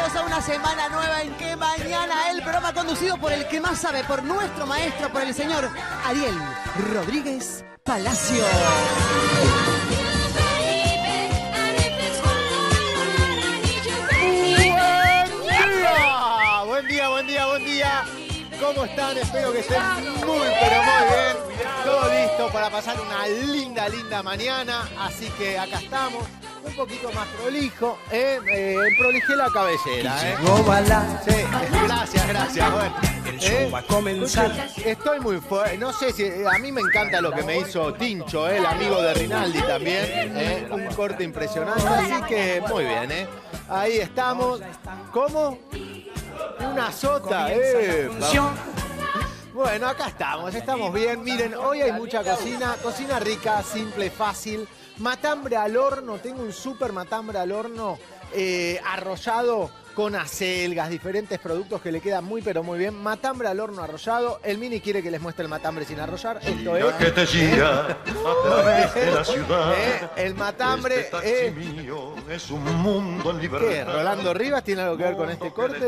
bienvenidos a una semana nueva en Que Mañana, el programa conducido por el que más sabe, por nuestro maestro, por el señor Ariel Rodríguez Palacio. Buen día, buen día, buen día. ¿Cómo están? Espero que estén muy, pero muy bien. Todo listo para pasar una linda, linda mañana. Así que acá estamos. Un poquito más prolijo, prolijé la cabellera, Sí, gracias. Bueno, el show va a comenzar. Estoy muy fuerte. No sé si a mí me encanta lo que me hizo Tincho, el amigo de Rinaldi también. Un corte impresionante, así que muy bien, Ahí estamos. ¿Cómo? Una sota, Bueno, acá estamos bien. Miren, hoy hay mucha cocina rica, simple, fácil. Matambre al horno, tengo un súper matambre al horno arrollado con acelgas, diferentes productos que le quedan muy pero muy bien. Matambre al horno arrollado. El Mini quiere que les muestre el matambre sin arrollar. Esto es... que te gira a través de la ciudad. El matambre este taxi mío es un mundo en libertad. ¿Qué? ¿Rolando Rivas tiene algo que ver con este corte?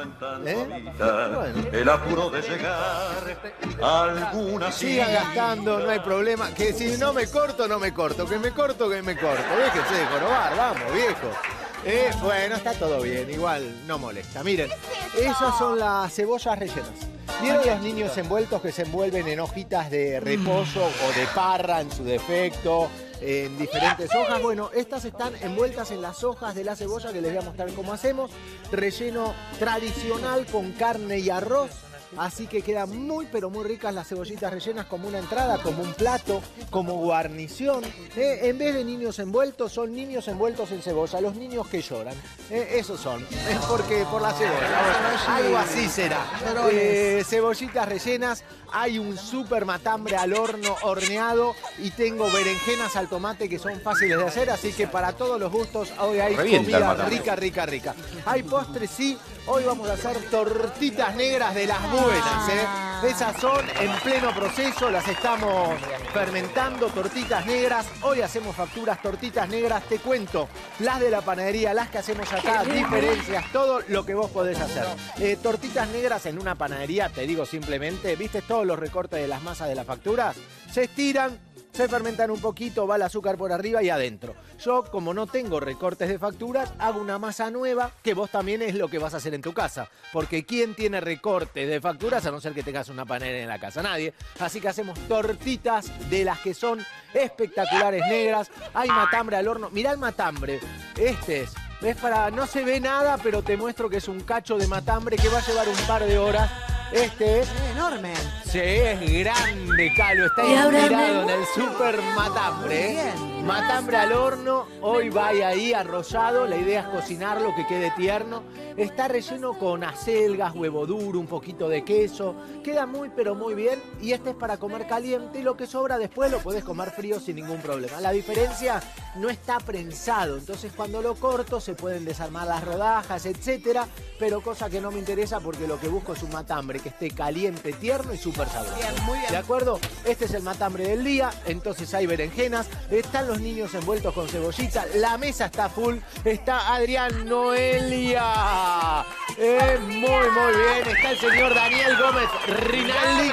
Bueno. El apuro de llegar a alguna Sigan gastando, no hay problema. Que si no me corto, no me corto. Que me corto. Déjense de jorobar, vamos, viejo. Bueno, está todo bien, igual no molesta. Miren, esas son las cebollas rellenas. ¿Vieron los niños envueltos que se envuelven en hojitas de reposo o de parra en su defecto, en diferentes hojas? Bueno, estas están envueltas en las hojas de la cebolla que les voy a mostrar cómo hacemos. Relleno tradicional con carne y arroz. Así que quedan muy pero muy ricas las cebollitas rellenas como una entrada, como un plato, como guarnición. En vez de niños envueltos, son niños envueltos en cebolla, los niños que lloran. Esos son, porque por la cebolla. Algo así será. Cebollitas rellenas, hay un súper matambre al horno horneado y tengo berenjenas al tomate que son fáciles de hacer, así que para todos los gustos hoy hay comida rica. Hay postres, sí. Hoy vamos a hacer tortitas negras de las buenas, Esas son en pleno proceso, las estamos fermentando, tortitas negras. Hoy hacemos facturas, tortitas negras, te cuento, las de la panadería, las que hacemos acá, diferencias, todo lo que vos podés hacer. Tortitas negras en una panadería, te digo simplemente, ¿viste todos los recortes de las masas de las facturas? Se estiran, se fermentan un poquito, va el azúcar por arriba y adentro. Yo, como no tengo recortes de facturas, hago una masa nueva, que vos también es lo que vas a hacer en tu casa. Porque ¿quién tiene recortes de facturas a no ser que tengas una panadería en la casa? Nadie. Así que hacemos tortitas de las que son espectaculares negras. Hay matambre al horno. Mirá el matambre. Es para... No se ve nada, pero te muestro que es un cacho de matambre que va a llevar un par de horas. Este es enorme. Sí, es grande, Calo. Está inspirado en el super matambre. Matambre al horno. Hoy va ahí arrollado. La idea es cocinarlo, que quede tierno. Está relleno con acelgas, huevo duro, un poquito de queso. Queda muy, pero muy bien. Y este es para comer caliente. Y lo que sobra después lo podés comer frío sin ningún problema. La diferencia, no está prensado. Entonces, cuando lo corto, se pueden desarmar las rodajas, etcétera. Pero cosa que no me interesa porque lo que busco es un matambre que esté caliente, tierno y súper sabroso. Bien, muy bien. ¿De acuerdo? Este es el matambre del día. Entonces hay berenjenas. Están los niños envueltos con cebollita. La mesa está full. Está Adrián Noelia. Muy bien. Está el señor Daniel Gómez Rinaldi.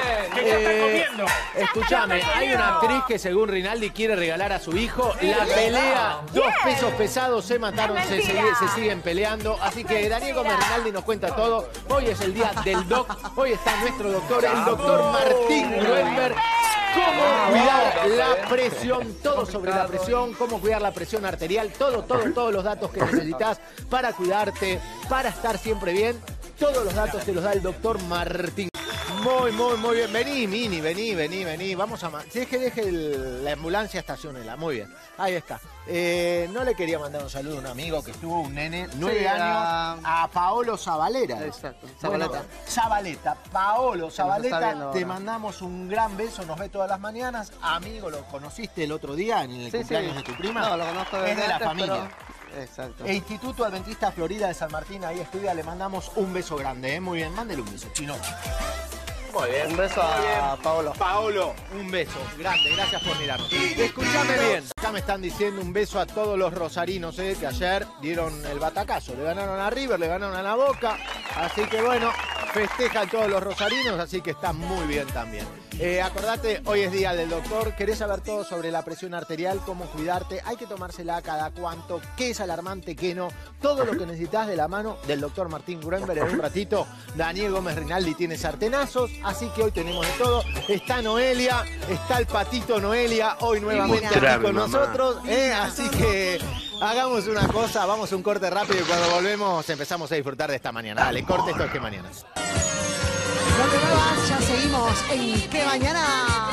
Escúchame, hay una actriz que según Rinaldi quiere regalar a su hijo la pelea. 2 pesos pesados se mataron, se siguen peleando. Así que Daniel Gómez Rinaldi nos cuenta todo. Hoy es el día del doc. Hoy está nuestro doctor, el doctor Martín Gruenberg. Cómo cuidar la presión, todo sobre la presión, cómo cuidar la presión arterial, todos los datos que necesitas para cuidarte, para estar siempre bien. Todos los datos te los da el doctor Martín. Muy bien. Vení, Mini, vení. Vamos a... Si es que deje la ambulancia, estacionela. Muy bien. Ahí está. No le quería mandar un saludo a un amigo que estuvo, un nene, 9 años, a Paolo Zabaleta. Exacto, Zabaleta. Paolo Zabaleta, te ahora. mandamos un gran beso, nos ve todas las mañanas. Amigo, ¿lo conociste el otro día en el cumpleaños de tu prima? No, lo conozco Es de la antes, familia. pero... Exacto. E Instituto Adventista Florida de San Martín, ahí estudia, le mandamos un beso grande, Muy bien, mándele un beso, chino. Muy bien. Un beso a Paolo. Paolo, un beso. Grande, gracias por mirarnos. Escúchame bien. Acá me están diciendo un beso a todos los rosarinos, que ayer dieron el batacazo. Le ganaron a River, le ganaron a la Boca. Así que bueno, festejan todos los rosarinos, así que está muy bien también. Acordate, hoy es día del doctor. ¿Querés saber todo sobre la presión arterial? ¿Cómo cuidarte? ¿Hay que tomársela cada cuánto? ¿Qué es alarmante? ¿Qué no? Todo lo que necesitas de la mano del doctor Martín Gruenberg. En un ratito, Daniel Gómez Rinaldi tiene sartenazos. Así que hoy tenemos de todo. Está Noelia, está el patito Noelia, hoy nuevamente aquí con nosotros. Así que hagamos una cosa, vamos a un corte rápido y cuando volvemos empezamos a disfrutar de esta mañana. Dale, corte, esto es Que Mañana. No te muevas, ya seguimos en Que Mañana.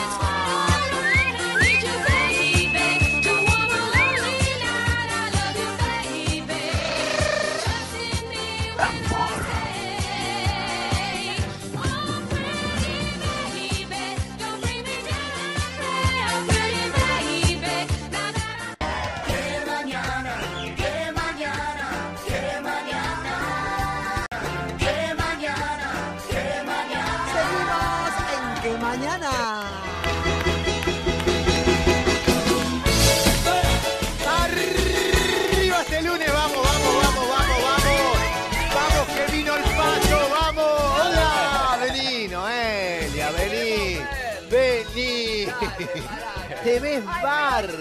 Mañana. Arriba este lunes, vamos, vamos, vamos, vamos, vamos. Vamos que vino el paso, vamos. Hola, vení, Noelia, vení. Vení. Te ves bar.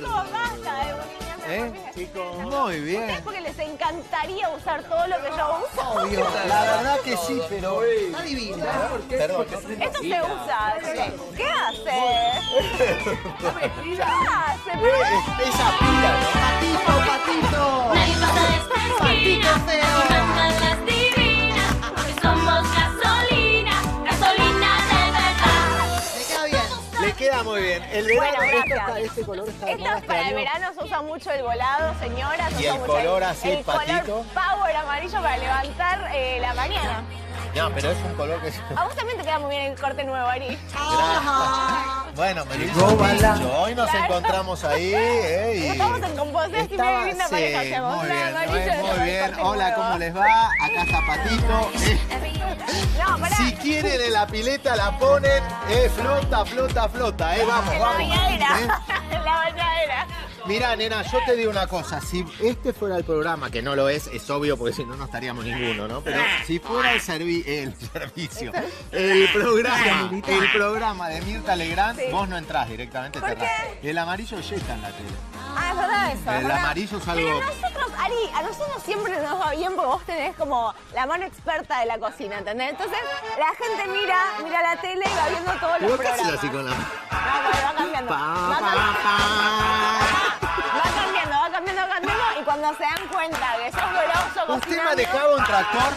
Chicos, muy bien. Es porque les encantaría usar todo lo que yo uso. Obvio, la verdad que sí, pero Está divina. perdón. Esto se usa. ¿Qué hace? ¿Qué hace? Esa pila, ¿no? Patito. Nadie pasa de esta esquina, Patito feo. unas malas divinas, porque somos gasolina, gasolina de verdad. Me queda bien. Le queda muy bien. El verano, Bueno, gracias. este color está de Esto moda es para el año. verano, se usa mucho el volado, señoras. se Y usa el mucho color así, el patito. color power amarillo para levantar la mañana. No, pero es un color que... A vos también te queda muy bien el corte nuevo, Ari. Bueno, me lo hizo Bicho. Hoy nos Claro. encontramos ahí, y... Estamos en composición, y Estaba- linda sí, pareja hacemos. muy Una bien, amarilla y muy otra bien. corte Hola, nuevo. ¿cómo les va? Acá está Patito. No, pará. Si quieren en la pileta la ponen, flota, flota, flota, vamos, En la vamos. bañadera. En la bañadera. Mirá, nena, yo te digo una cosa, si este fuera el programa, que no lo es obvio porque si no, no estaríamos ninguno, ¿no? Pero si fuera el servicio, el programa de Mirta Legrand, Sí. vos no entrás directamente, ¿Por te qué? arrastras. El amarillo ya está en la tele. Ah, es verdad eso. es El verdad. amarillo es algo... Pero nosotros, Ari, a nosotros siempre nos va bien porque vos tenés como la mano experta de la cocina, ¿entendés? Entonces, la gente mira la tele y va viendo todos los ¿Pero qué haces programas. así con la... No, porque va cambiando. Pa, Va pa, pa. va cambiando. Y cuando se dan cuenta que sos grosso ¿Usted cocinando... manejaba un tractor?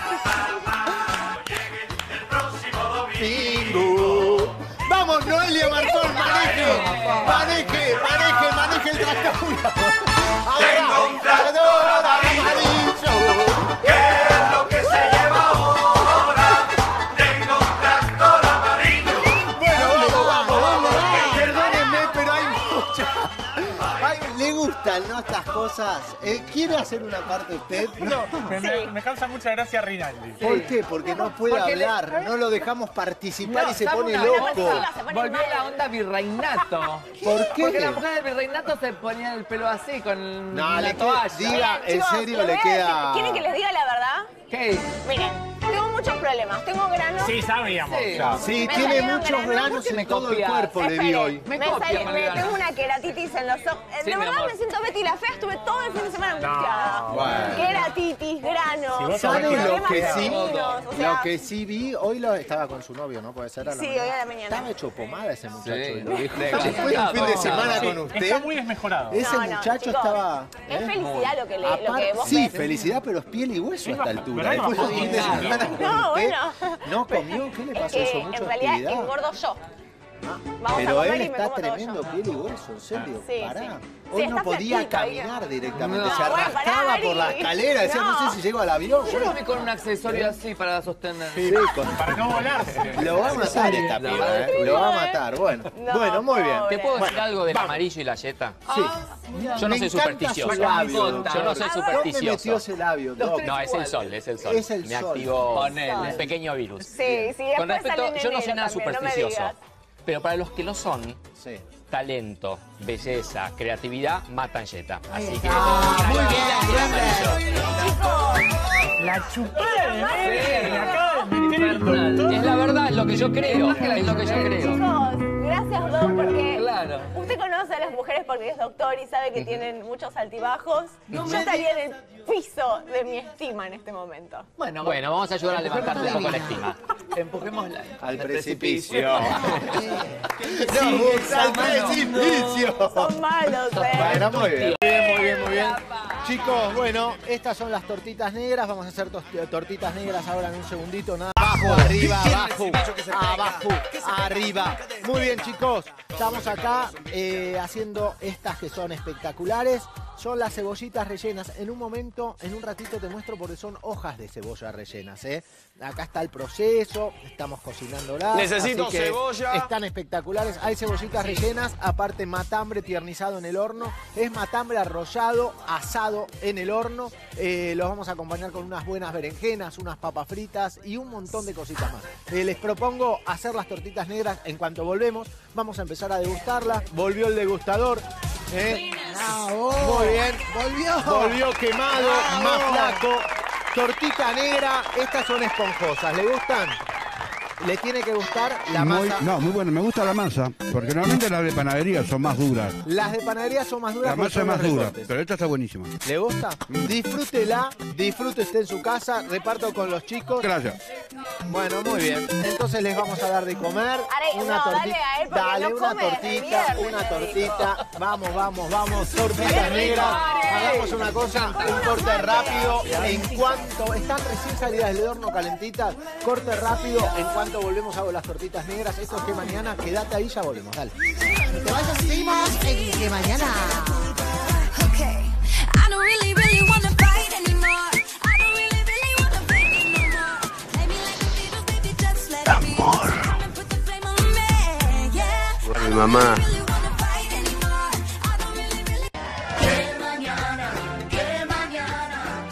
Bingo. Vamos, Noelia Martón, maneje el tractor. Tengo un tractor amarillo. ¿Qué es lo que se lleva ahora? Tengo un tractor amarillo. Bueno, vamos. Perdónenme, pero hay muchas. ¿Le gustan, no, estas cosas? ¿Quiere hacer una parte usted? No, me causa mucha gracia Rinaldi. ¿Por qué? Porque no puede Porque hablar, no lo dejamos participar y se ¿sabe pone una loco. cosa? Se pone Volvió mal. la onda virreinato. ¿Por qué? Porque las mujeres del virreinato se ponían el pelo así, con No, la le toalla. diga, en Chicos, serio les le voy a decir, queda... ¿quieren que les diga la verdad? ¿Qué? Miren, tengo muchos problemas. Tengo granos. Sí, sabíamos. Sí. Sí, Me tiene salieron muchos granos. granos ¿Por qué en me todo el copias? cuerpo, le vi Espere, hoy. Me copia, Mariana. tengo una queratitis en los ojos. Sí, De mi verdad amor. me siento Betty la fea. Estuve todo el fin de semana angustiada. Bueno. Queratitis, granos. Si vos ¿Sabe sabés lo que sí? marinos, o sea, Lo que sí vi, hoy estaba con su novio, ¿no? Puede ser a la Sí, mañana. hoy a la mañana. Estaba hecho pomada ese muchacho. Sí. y lo dijo. De Después de un fin de semana Sí, con usted, está muy desmejorado. ese No, muchacho chicos, estaba... Es felicidad lo que, lo que Aparte- vos sí, ves. felicidad, pero es piel y hueso a esta altura. pero no Después de un fin de bajó semana con No, usted, bueno. ¿no comió? ¿Qué le Es pasó que eso? ¿Mucha en realidad actividad? engordo yo. Vamos a Pero comer él y me está como todo tremendo, yo. piel y hueso, en serio. Sí, Pará. sí. Hoy Sí, no está podía flaquito, caminar directamente. No, Se bueno, arrastraba pará, por la Ari. escalera. Decía, no sé si llego al avión. Yo lo vi con un accesorio así para sostener. Sí, Para no volarse. Lo va a matar esta piba, ¿eh? Lo va a matar. Bueno, No, bueno, muy bien. pobre. ¿Te puedo decir Bueno, algo del amarillo y la yeta? Sí. Yo no Me soy encanta supersticioso. su labio, Yo no doctor. soy A ver. ¿Dónde metió supersticioso. ese labio, doc? No, es el sol, es el sol. Es el Me sol. activó Ponele. un pequeño virus. Sí, sí, después Con respecto, sale en yo no soy enero nada también, no me supersticioso. digas. Pero para los que lo son, Sí. talento, belleza, creatividad, matan yeta. Así que. Muy bien, La chupada de Mary. Me acaba de meter el doctor. Es la verdad, es lo que yo creo. Es lo que yo creo. Chicos, gracias, Doc, porque Claro. usted conoce a las mujeres porque es doctor y sabe que tienen muchos altibajos. Yo estaría en el piso de mi estima en este momento. Bueno, Bueno, vamos a ayudar a levantarte un poco la estima. empujémosla Al precipicio. ¡Vamos al precipicio! Son malos, Bueno, muy bien. Muy bien, muy bien. Chicos, bueno, estas son las tortitas negras. Vamos a hacer tortitas negras ahora en un segundito. Nada. Abajo, arriba, abajo, abajo, arriba. Muy bien, chicos. Estamos acá haciendo estas que son espectaculares. Son las cebollitas rellenas. En un momento, en un ratito te muestro porque son hojas de cebolla rellenas, ¿eh? Acá está el proceso, estamos cocinándolas. Necesito así que cebolla. están espectaculares. Hay cebollitas rellenas, aparte matambre tiernizado en el horno. Es matambre arrollado, asado en el horno. Los vamos a acompañar con unas buenas berenjenas, unas papas fritas y un montón de cositas más. Les propongo hacer las tortitas negras en cuanto volvemos. Vamos a empezar a degustarlas. Volvió el degustador. Muy bien. Volvió quemado, más flaco. Tortita negra. Estas son esponjosas. ¿Le gustan? Le tiene que gustar la masa. Muy bueno, me gusta la masa, porque normalmente las de panadería son más duras. Las de panadería son más duras. La porque masa son es más los dura, recortes. pero esta está buenísima. ¿Le gusta? Disfrútela, disfrute usted en su casa, reparto con los chicos. Gracias. Bueno, muy bien. Entonces les vamos a dar de comer. Are, no, dale a él, porque Dale, no una come desde tortita, viernes, una le tortita. Vamos, vamos, vamos. Tortita negra. Hagamos una cosa, un corte rápido. En cuanto están recién salidas del horno calentitas, corte rápido. En cuanto volvemos hago las tortitas negras. Esto es que mañana, quédate ahí, ya volvemos. Dale. Te vayas, seguimos en Que Mañana. I don't really wanna fight anymore. I don't really wanna break it no more. Maybe like the Beatles, baby, just let it be. Come and put the flame on me, yeah. Mi mamá. I don't wanna fight anymore. I don't really. Que mañana, que mañana.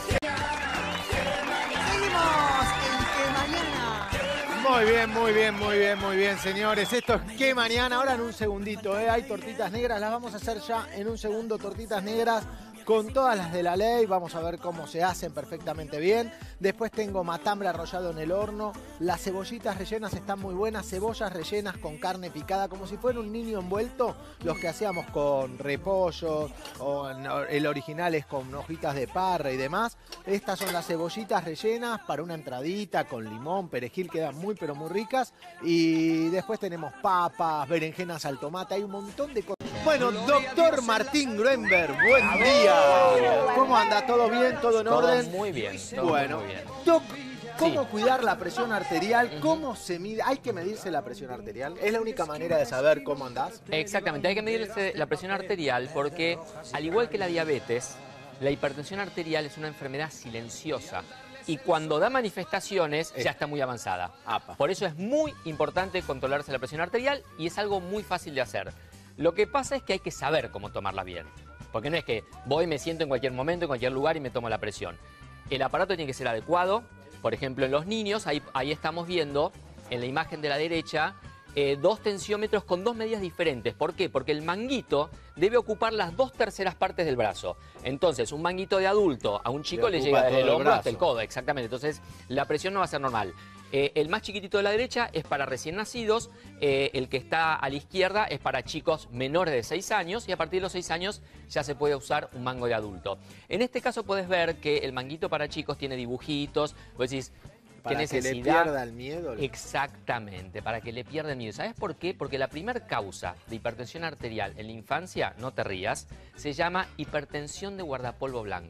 Seguimos en Que Mañana. Muy bien, muy bien, muy bien, muy bien, señores. Esto es Que Mañana. Ahora en un segundito, ¿eh? Hay tortitas negras. Las vamos a hacer ya en un segundo. Tortitas negras con todas las de la ley. Vamos a ver cómo se hacen perfectamente bien. Después tengo matambre arrollado en el horno. Las cebollitas rellenas están muy buenas. Cebollas rellenas con carne picada, como si fuera un niño envuelto. Los que hacíamos con repollo, o el original es con hojitas de parra y demás. Estas son las cebollitas rellenas para una entradita con limón, perejil, quedan muy pero muy ricas. Y después tenemos papas, berenjenas al tomate. Hay un montón de cosas. Bueno, doctor Martín Gruenberg, buen día. ¿Cómo anda? ¿Todo bien? ¿Todo en orden? Todo muy bien. todo Bueno, muy bien. Doc, ¿cómo Sí. cuidar la presión arterial? ¿Cómo se mide? ¿Hay que medirse la presión arterial? ¿Es la única manera de saber cómo andás? Exactamente, hay que medirse la presión arterial porque, al igual que la diabetes, la hipertensión arterial es una enfermedad silenciosa y cuando da manifestaciones ya está muy avanzada. Apa. Por eso es muy importante controlarse la presión arterial y es algo muy fácil de hacer. Lo que pasa es que hay que saber cómo tomarla bien, porque no es que voy, me siento en cualquier momento, en cualquier lugar y me tomo la presión. El aparato tiene que ser adecuado. Por ejemplo, en los niños, ahí estamos viendo, en la imagen de la derecha, 2 tensiómetros con 2 medidas diferentes. ¿Por qué? Porque el manguito debe ocupar las 2/3 partes del brazo. Entonces, un manguito de adulto a un chico le llega desde el todo el hombro hasta el brazo. codo, exactamente. Entonces, la presión no va a ser normal. El más chiquitito de la derecha es para recién nacidos, el que está a la izquierda es para chicos menores de 6 años y a partir de los 6 años ya se puede usar un mango de adulto. En este caso puedes ver que el manguito para chicos tiene dibujitos, vos decís, ¿qué Para que necesidad? le pierda el miedo. Exactamente, para que le pierda el miedo. ¿Sabes por qué? Porque la primera causa de hipertensión arterial en la infancia, no te rías, se llama hipertensión de guardapolvo blanco.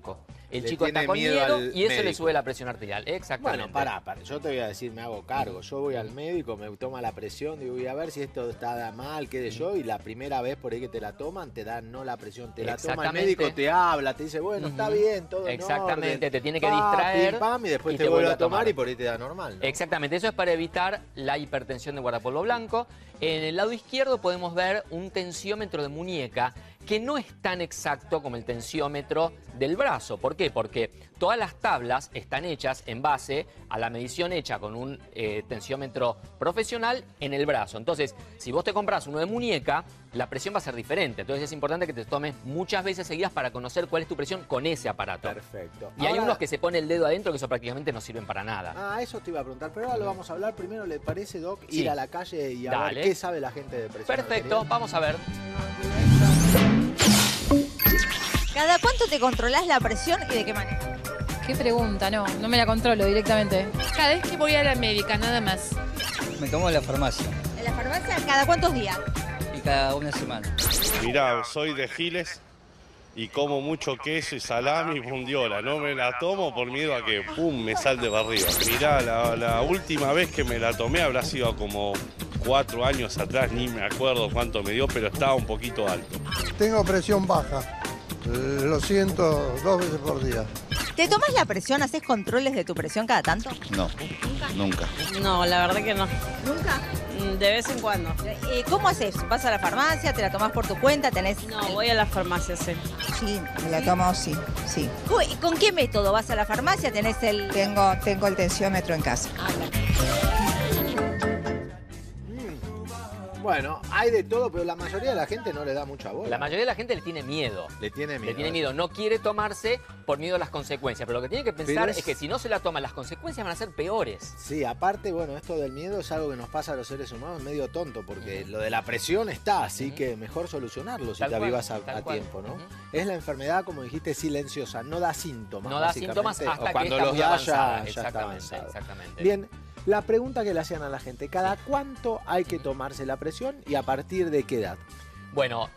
el Le chico está tiene con miedo miedo al y eso le médico. sube la presión arterial. Exactamente. Bueno, pará, yo te voy a decir, me hago cargo. Yo voy al médico, me toma la presión, digo, voy a ver si esto está mal, qué de yo, y la primera vez por ahí que te la toman, te dan no la presión, te la toma el Exactamente. médico, te habla, te dice, bueno, está bien, todo en Exactamente, orden. te tiene que Pa, distraer pim, pam, y después y te vuelve a tomar y por ahí te da normal, ¿no? Exactamente, eso es para evitar la hipertensión de guardapolvo blanco. En el lado izquierdo podemos ver un tensiómetro de muñeca que no es tan exacto como el tensiómetro del brazo. ¿Por qué? Porque todas las tablas están hechas en base a la medición hecha con un tensiómetro profesional en el brazo. Entonces, si vos te compras uno de muñeca, la presión va a ser diferente. Entonces es importante que te tomes muchas veces seguidas para conocer cuál es tu presión con ese aparato. Perfecto. Y hay Ahora- unos que se pone el dedo adentro que eso prácticamente no sirven para nada. Ah, eso te iba a preguntar, pero ahora lo vamos a hablar. Primero, ¿le parece, Doc, Sí. ir a la calle y a Dale. ver qué sabe la gente de presión Perfecto, arterial? vamos a ver. ¿Cada cuánto te controlás la presión y de qué manera? Qué pregunta, no me la controlo directamente. Cada vez que voy a la médica, nada más. Me tomo en la farmacia ¿En la farmacia cada cuántos días? y cada una semana. Mirá, soy de Giles y como mucho queso y salami y bondiola. No me la tomo por miedo a que pum me salte para arriba. Mirá, la última vez que me la tomé habrá sido como 4 años atrás, ni me acuerdo cuánto me dio, pero estaba un poquito alto. Tengo presión baja. Lo siento 2 veces por día. ¿Te tomas la presión? ¿Haces controles de tu presión cada tanto? No, nunca. No, la verdad que no. ¿Nunca? De vez en cuando. ¿Cómo haces? ¿Vas a la farmacia? ¿Te la tomás por tu cuenta? ¿Tenés...? No, voy a la farmacia, sí. Sí, me la tomo, sí, sí. ¿Con qué método vas a la farmacia? ¿Tenés el...? Tengo el tensiómetro en casa. Bueno, hay de todo, pero la mayoría de la gente no le da mucha bola. La mayoría de la gente le tiene miedo. Le tiene miedo. Le tiene miedo. No quiere tomarse por miedo a las consecuencias. Pero lo que tiene que pensar Pero es que si no se la toman, las consecuencias van a ser peores. Sí, aparte, bueno, esto del miedo es algo que nos pasa a los seres humanos medio tonto, porque lo de la presión está, así que mejor solucionarlo si Tal te cual, avivas a tal cual. tiempo, ¿no? Es la enfermedad, como dijiste, silenciosa, no da síntomas. No da básicamente, síntomas hasta o que cuando está los muy da avanzada. ya está Exactamente, avanzado. exactamente. Bien, la pregunta que le hacían a la gente, ¿cada cuánto hay que tomarse la presión y a partir de qué edad? Bueno,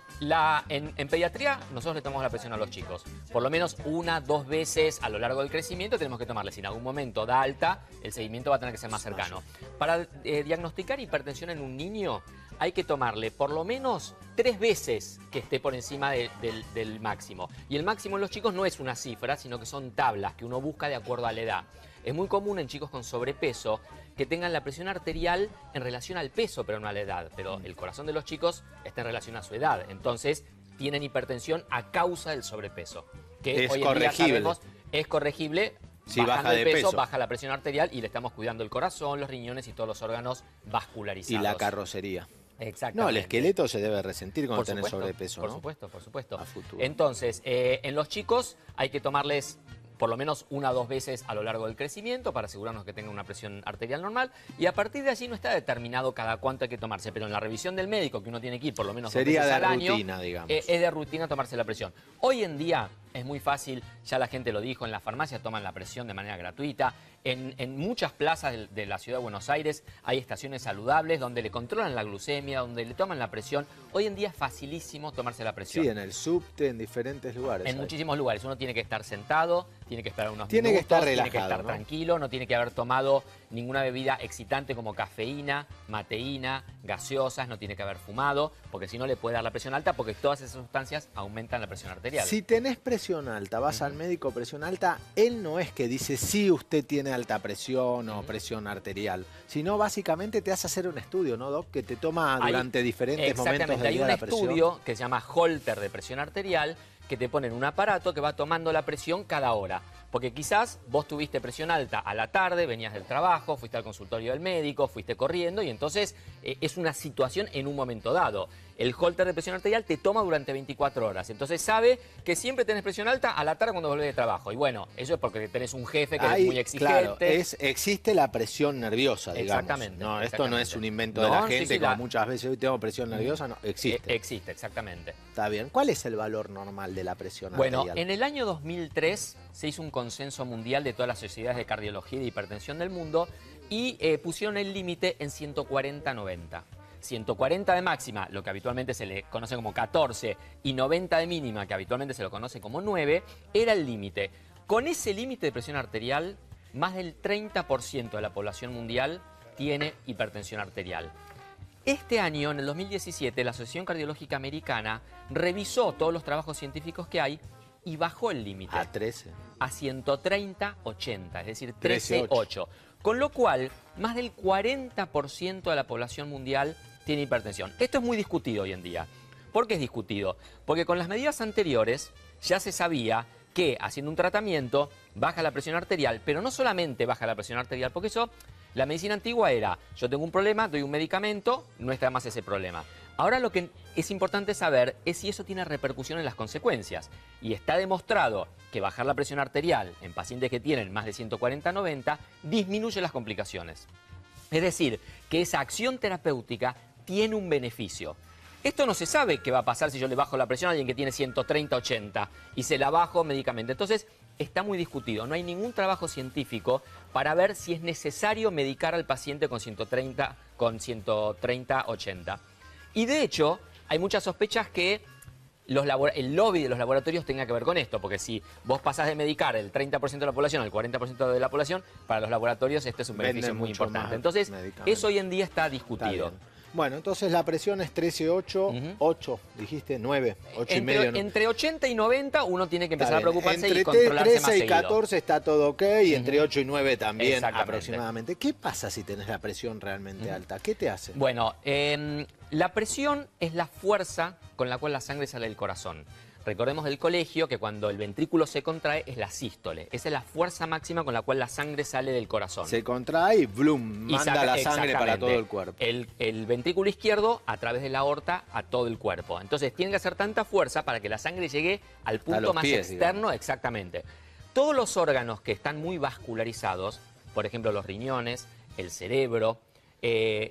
en pediatría nosotros le tomamos la presión a los chicos. Por lo menos 1, 2 veces a lo largo del crecimiento tenemos que tomarle. Si en algún momento da alta, el seguimiento va a tener que ser más cercano. Para diagnosticar hipertensión en un niño hay que tomarle por lo menos 3 veces que esté por encima del máximo. Y el máximo en los chicos no es una cifra, sino que son tablas que uno busca de acuerdo a la edad. Es muy común en chicos con sobrepeso que tengan la presión arterial en relación al peso, pero no a la edad. Pero el corazón de los chicos está en relación a su edad. Entonces, tienen hipertensión a causa del sobrepeso. Que Es hoy en día corregible. sabemos es corregible. Si Bajando baja el de peso, peso. baja la presión arterial y le estamos cuidando el corazón, los riñones y todos los órganos vascularizados. Y la carrocería. Exactamente. No, el esqueleto se debe resentir cuando Por tenés supuesto, sobrepeso, por ¿no? supuesto, por supuesto. A futuro. Entonces, en los chicos hay que tomarles por lo menos 1 o 2 veces a lo largo del crecimiento para asegurarnos que tengan una presión arterial normal y a partir de allí no está determinado cada cuánto hay que tomarse, pero en la revisión del médico que uno tiene que ir por lo menos 2 Sería veces de al año, rutina, digamos. es de rutina tomarse la presión. Hoy en día es muy fácil, ya la gente lo dijo, en las farmacias toman la presión de manera gratuita. En muchas plazas de la ciudad de Buenos Aires hay estaciones saludables donde le controlan la glucemia, donde le toman la presión. Hoy en día es facilísimo tomarse la presión. Sí, en el subte, en diferentes lugares. En hay. muchísimos lugares. Uno tiene que estar sentado, tiene que esperar unos Tiene que minutos, estar tiene que relajado, estar ¿no? tranquilo, no tiene que haber tomado ninguna bebida excitante como cafeína, mateína, gaseosas, no tiene que haber fumado, porque si no le puede dar la presión alta, porque todas esas sustancias aumentan la presión arterial. Si tenés presión alta, vas al médico presión alta, él no es que dice si usted tiene alta presión o presión arterial, sino básicamente te hace hacer un estudio, ¿no, Doc? Que te toma durante diferentes momentos Exactamente, del hay día un la presión. estudio que se llama Holter de presión arterial que te ponen un aparato que va tomando la presión cada hora. Porque quizás vos tuviste presión alta a la tarde, venías del trabajo, fuiste al consultorio del médico, fuiste corriendo y entonces es una situación en un momento dado. El Holter de presión arterial te toma durante 24 horas. Entonces sabe que siempre tenés presión alta a la tarde cuando volvés de trabajo. Y bueno, eso es porque tenés un jefe que es muy exigente. Claro, existe la presión nerviosa, digamos. Exactamente, No, esto no es un invento No, de la sí, gente, sí, como la- muchas veces hoy tengo presión nerviosa, no, existe. Existe, exactamente. Está bien. ¿Cuál es el valor normal de la presión Bueno, arterial? en el año 2003 se hizo un consenso mundial de todas las sociedades de cardiología y de hipertensión del mundo y pusieron el límite en 140-90. 140 de máxima, lo que habitualmente se le conoce como 14, y 90 de mínima, que habitualmente se lo conoce como 9, era el límite. Con ese límite de presión arterial, más del 30% de la población mundial tiene hipertensión arterial. Este año, en el 2017, la Asociación Cardiológica Americana revisó todos los trabajos científicos que hay y bajó el límite. A 13. A 130/80, es decir, 13/8. Con lo cual, más del 40% de la población mundial tiene hipertensión. Esto es muy discutido hoy en día. ¿Por qué es discutido? Porque con las medidas anteriores ya se sabía que haciendo un tratamiento baja la presión arterial, pero no solamente baja la presión arterial, porque eso, la medicina antigua era, yo tengo un problema, doy un medicamento, no está más ese problema. Ahora lo que es importante saber es si eso tiene repercusión en las consecuencias. Y está demostrado que bajar la presión arterial en pacientes que tienen más de 140/90 disminuye las complicaciones. Es decir, que esa acción terapéutica tiene un beneficio. Esto no se sabe qué va a pasar si yo le bajo la presión a alguien que tiene 130/80 y se la bajo médicamente. Entonces, está muy discutido. No hay ningún trabajo científico para ver si es necesario medicar al paciente con 130/80. Y de hecho, hay muchas sospechas que el lobby de los laboratorios tenga que ver con esto, porque si vos pasás de medicar el 30% de la población al 40% de la población, para los laboratorios este es un beneficio muy importante. Entonces, eso hoy en día está discutido. Bueno, entonces la presión es 13/8, 8, dijiste, 9, 8 y medio. ¿No? Entre 80 y 90 uno tiene que empezar a preocuparse entre y controlarse 13 más y seguido. 14 está todo ok, y entre 8 y 9 también Exactamente. aproximadamente. ¿Qué pasa si tenés la presión realmente alta? ¿Qué te hace? Bueno, la presión es la fuerza con la cual la sangre sale del corazón. Recordemos del colegio que cuando el ventrículo se contrae es la sístole. Esa es la fuerza máxima con la cual la sangre sale del corazón. Se contrae y ¡blum! Manda la sangre para todo el cuerpo. El ventrículo izquierdo a través de la aorta a todo el cuerpo. Entonces tiene que hacer tanta fuerza para que la sangre llegue al punto más externo. Digamos. Exactamente. Todos los órganos que están muy vascularizados, por ejemplo los riñones, el cerebro, es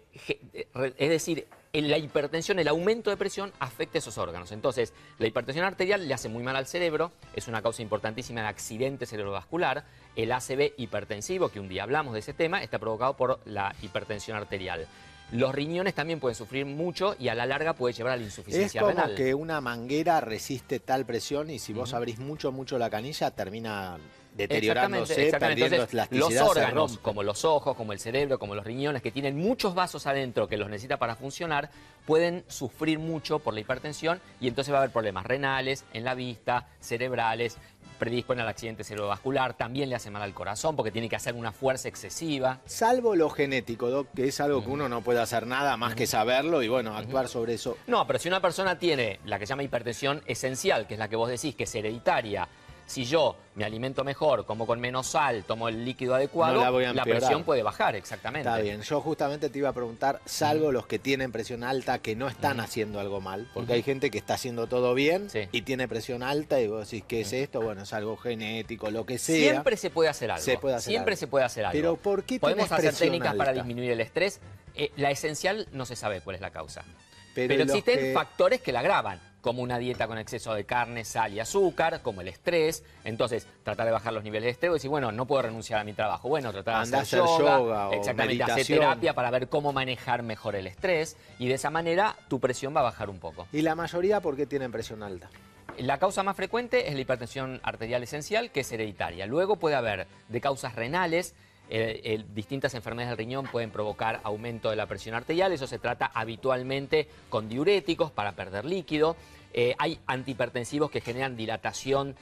decir, la hipertensión, el aumento de presión afecta a esos órganos. Entonces, la hipertensión arterial le hace muy mal al cerebro, es una causa importantísima de accidente cerebrovascular. El ACV hipertensivo, que un día hablamos de ese tema, está provocado por la hipertensión arterial. Los riñones también pueden sufrir mucho y a la larga puede llevar a la insuficiencia renal. Es como que una manguera resiste tal presión y si vos abrís mucho la canilla termina deteriorándose, perdiendo elasticidad. Los órganos, como los ojos, como el cerebro, como los riñones, que tienen muchos vasos adentro que los necesita para funcionar, pueden sufrir mucho por la hipertensión y entonces va a haber problemas renales, en la vista, cerebrales, predisponen al accidente cerebrovascular, también le hace mal al corazón porque tiene que hacer una fuerza excesiva. Salvo lo genético, Doc, que es algo que uno no puede hacer nada más que saberlo y bueno, actuar sobre eso. No, pero si una persona tiene la que se llama hipertensión esencial, que es la que vos decís, que es hereditaria, si yo me alimento mejor, como con menos sal, tomo el líquido adecuado, no la presión puede bajar, exactamente. Está bien, yo justamente te iba a preguntar, salvo los que tienen presión alta, que no están haciendo algo mal, porque hay gente que está haciendo todo bien y tiene presión alta y vos decís, ¿qué es esto? Bueno, es algo genético, lo que sea. Siempre se puede hacer algo. Siempre se puede hacer algo. Pero ¿por qué podemos tenés hacer presión técnicas alta? para disminuir el estrés? La esencial no se sabe cuál es la causa. Pero existen factores que la agravan, como una dieta con exceso de carne, sal y azúcar, como el estrés. Entonces, tratar de bajar los niveles de estrés y decir, bueno, no puedo renunciar a mi trabajo. Bueno, tratar de hacer yoga o exactamente, hacer terapia para ver cómo manejar mejor el estrés y de esa manera tu presión va a bajar un poco. ¿Y la mayoría por qué tienen presión alta? La causa más frecuente es la hipertensión arterial esencial, que es hereditaria. Luego puede haber de causas renales. Distintas enfermedades del riñón pueden provocar aumento de la presión arterial. Eso se trata habitualmente con diuréticos para perder líquido. Hay antihipertensivos que generan dilatación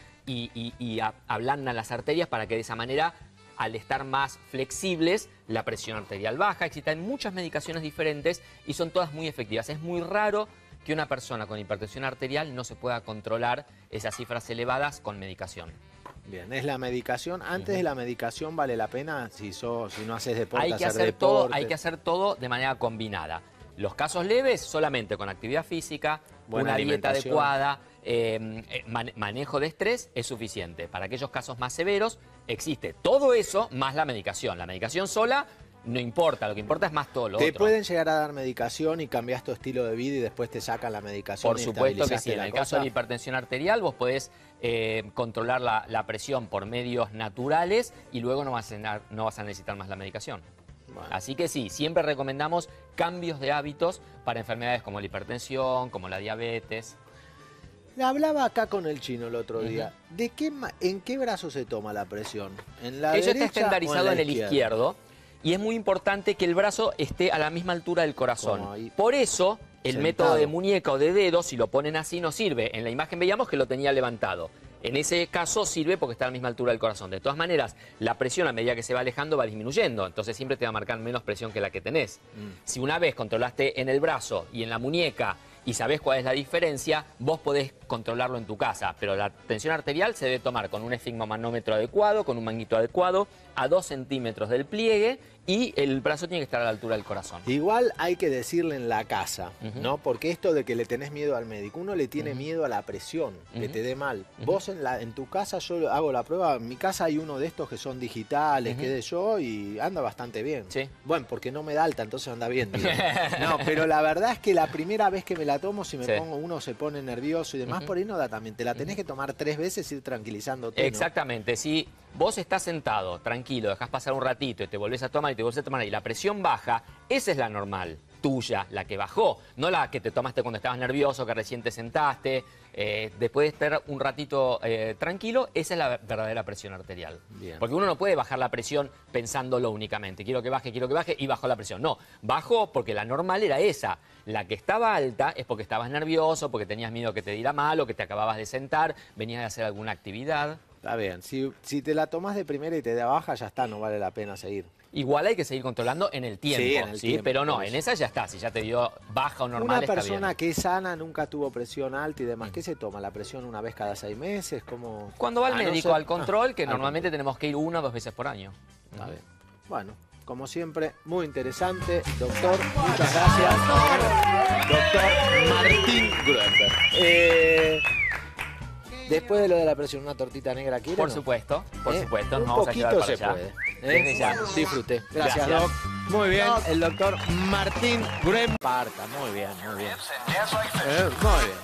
y ablandan las arterias para que de esa manera, al estar más flexibles, la presión arterial baja. Existen muchas medicaciones diferentes y son todas muy efectivas. Es muy raro que una persona con hipertensión arterial no se pueda controlar esas cifras elevadas con medicación. Bien, es la medicación. Antes de la medicación vale la pena si no haces deporte, hay que hacer todo de manera combinada. Los casos leves solamente con actividad física, buena una dieta alimentación adecuada, manejo de estrés es suficiente. Para aquellos casos más severos existe todo eso más la medicación. La medicación sola no importa, lo que importa es más todo lo otro. ¿Te pueden llegar a dar medicación y cambias tu estilo de vida y después te sacan la medicación? Por supuesto que sí. En el caso de la hipertensión arterial vos podés controlar la presión por medios naturales y luego no vas a necesitar más la medicación. Bueno. Así que sí, siempre recomendamos cambios de hábitos para enfermedades como la hipertensión, como la diabetes. Hablaba acá con el chino el otro día. ¿En qué brazo se toma la presión? ¿En la Eso derecha está estandarizado o en la el izquierdo y es muy importante que el brazo esté a la misma altura del corazón. Por eso, el Sentado. método de muñeca o de dedo, si lo ponen así, no sirve. En la imagen veíamos que lo tenía levantado. En ese caso sirve porque está a la misma altura del corazón. De todas maneras, la presión a medida que se va alejando va disminuyendo. Entonces siempre te va a marcar menos presión que la que tenés. Si una vez controlaste en el brazo y en la muñeca y sabés cuál es la diferencia, vos podés controlarlo en tu casa. Pero la tensión arterial se debe tomar con un esfigmomanómetro adecuado, con un manguito adecuado, a 2 centímetros del pliegue y el brazo tiene que estar a la altura del corazón. Igual hay que decirle en la casa, ¿no? Porque esto de que le tenés miedo al médico, uno le tiene miedo a la presión, que te dé mal. Vos en tu casa, yo hago la prueba, en mi casa hay uno de estos que son digitales, que de yo, y anda bastante bien. Sí. Bueno, porque no me da alta, entonces anda bien. No, pero la verdad es que la primera vez que me la tomo, si me pongo, uno se pone nervioso y demás, por ahí no da también. Te la tenés que tomar 3 veces y ir tranquilizándote, ¿no? Exactamente. Si vos estás sentado, tranquilo, dejás pasar un ratito y te volvés a tomar y la presión baja, esa es la normal tuya, la que bajó, no la que te tomaste cuando estabas nervioso, que recién te sentaste. Después de estar un ratito tranquilo, esa es la verdadera presión arterial. Bien. Porque uno no puede bajar la presión pensándolo únicamente. Quiero que baje y bajo la presión. No, bajó porque la normal era esa. La que estaba alta es porque estabas nervioso, porque tenías miedo que te diera mal o que te acababas de sentar, venías de hacer alguna actividad. Está bien, si te la tomás de primera y te da baja, ya está, no vale la pena seguir. Igual hay que seguir controlando en el tiempo, Sí, en el tiempo, pero no, por eso. en esa ya está, si ya te dio baja o normal, Una está persona bien. que es sana, nunca tuvo presión alta y demás, ¿qué se toma? ¿La presión una vez cada 6 meses? ¿Cómo? Cuando va al A no médico ser- al control, que al normalmente tenemos que ir 1 o 2 veces por año. Está bien. Bueno, como siempre, muy interesante, doctor. Muchas gracias. Doctor Martín Gruenberg. Después de lo de la presión, ¿una tortita negra quiere? Por no? supuesto, nos Un vamos a llevar poquito para se allá. puede. Desde ya. Disfrute. Gracias, Doc. Muy bien, el doctor Martín Gruenberg. Parta, muy bien, muy bien. Muy bien.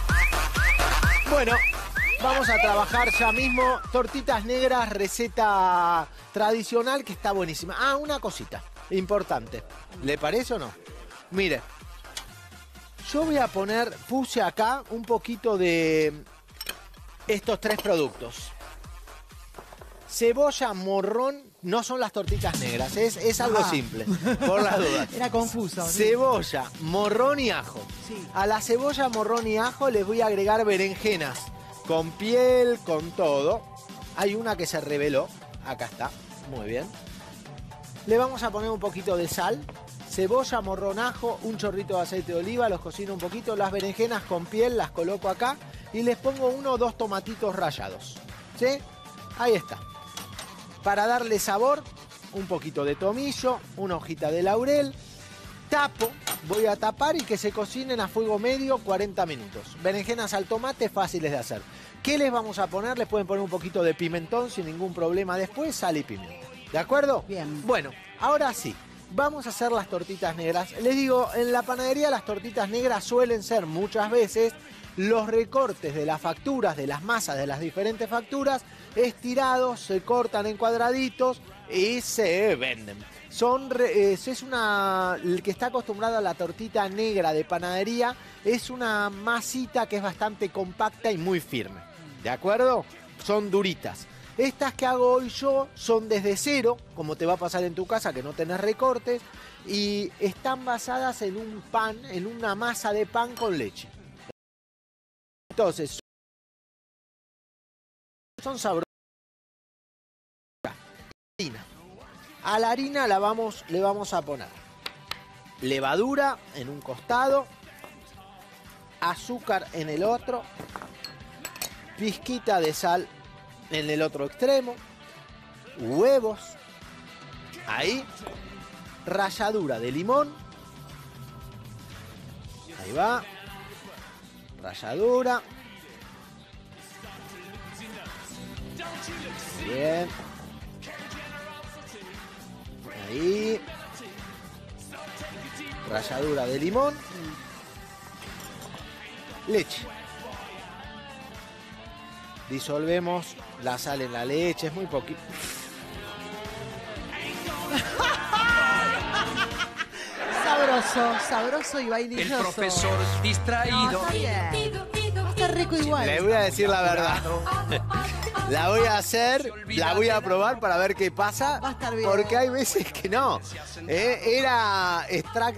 Bueno, vamos a trabajar ya mismo. Tortitas negras, receta tradicional que está buenísima. Ah, una cosita importante. ¿Le parece o no? Mire, yo voy a puse acá un poquito de estos 3 productos. Cebolla, morrón, no son las tortitas negras, es algo simple, por las dudas. Era confuso. Cebolla, morrón y ajo. Sí. A la cebolla, morrón y ajo les voy a agregar berenjenas, con piel, con todo. Hay una que se reveló, acá está, muy bien. Le vamos a poner un poquito de sal, cebolla, morrón, ajo, un chorrito de aceite de oliva, los cocino un poquito, las berenjenas con piel las coloco acá y les pongo 1 o 2 tomatitos rallados. ¿Sí? Ahí está. Para darle sabor, un poquito de tomillo, una hojita de laurel. Tapo, voy a tapar y que se cocinen a fuego medio 40 minutos. Berenjenas al tomate fáciles de hacer. ¿Qué les vamos a poner? Les pueden poner un poquito de pimentón sin ningún problema después, sal y pimienta. ¿De acuerdo? Bien. Bueno, ahora sí, vamos a hacer las tortitas negras. Les digo, en la panadería las tortitas negras suelen ser muchas veces los recortes de las facturas, de las masas de las diferentes facturas, estirados, se cortan en cuadraditos y se venden. El que está acostumbrado a la tortita negra de panadería, es una masita que es bastante compacta y muy firme. ¿De acuerdo? Son duritas. Estas que hago hoy yo son desde cero, como te va a pasar en tu casa que no tenés recortes, y están basadas en un pan, en una masa de pan con leche. Entonces, son sabrosas. A la harina le vamos a poner levadura en un costado, azúcar en el otro, pizquita de sal en el otro extremo, huevos, ahí, ralladura de limón, ahí va, ralladura, bien, ahí, ralladura de limón, leche. Disolvemos la sal en la leche, es muy poquito. Sabroso, sabroso y vainilloso. El profesor distraído. No, está bien. Va a estar rico igual. Les voy a decir la verdad. La voy a hacer, la voy a probar para ver qué pasa. Va a estar bien. Porque hay veces que no. Era extracto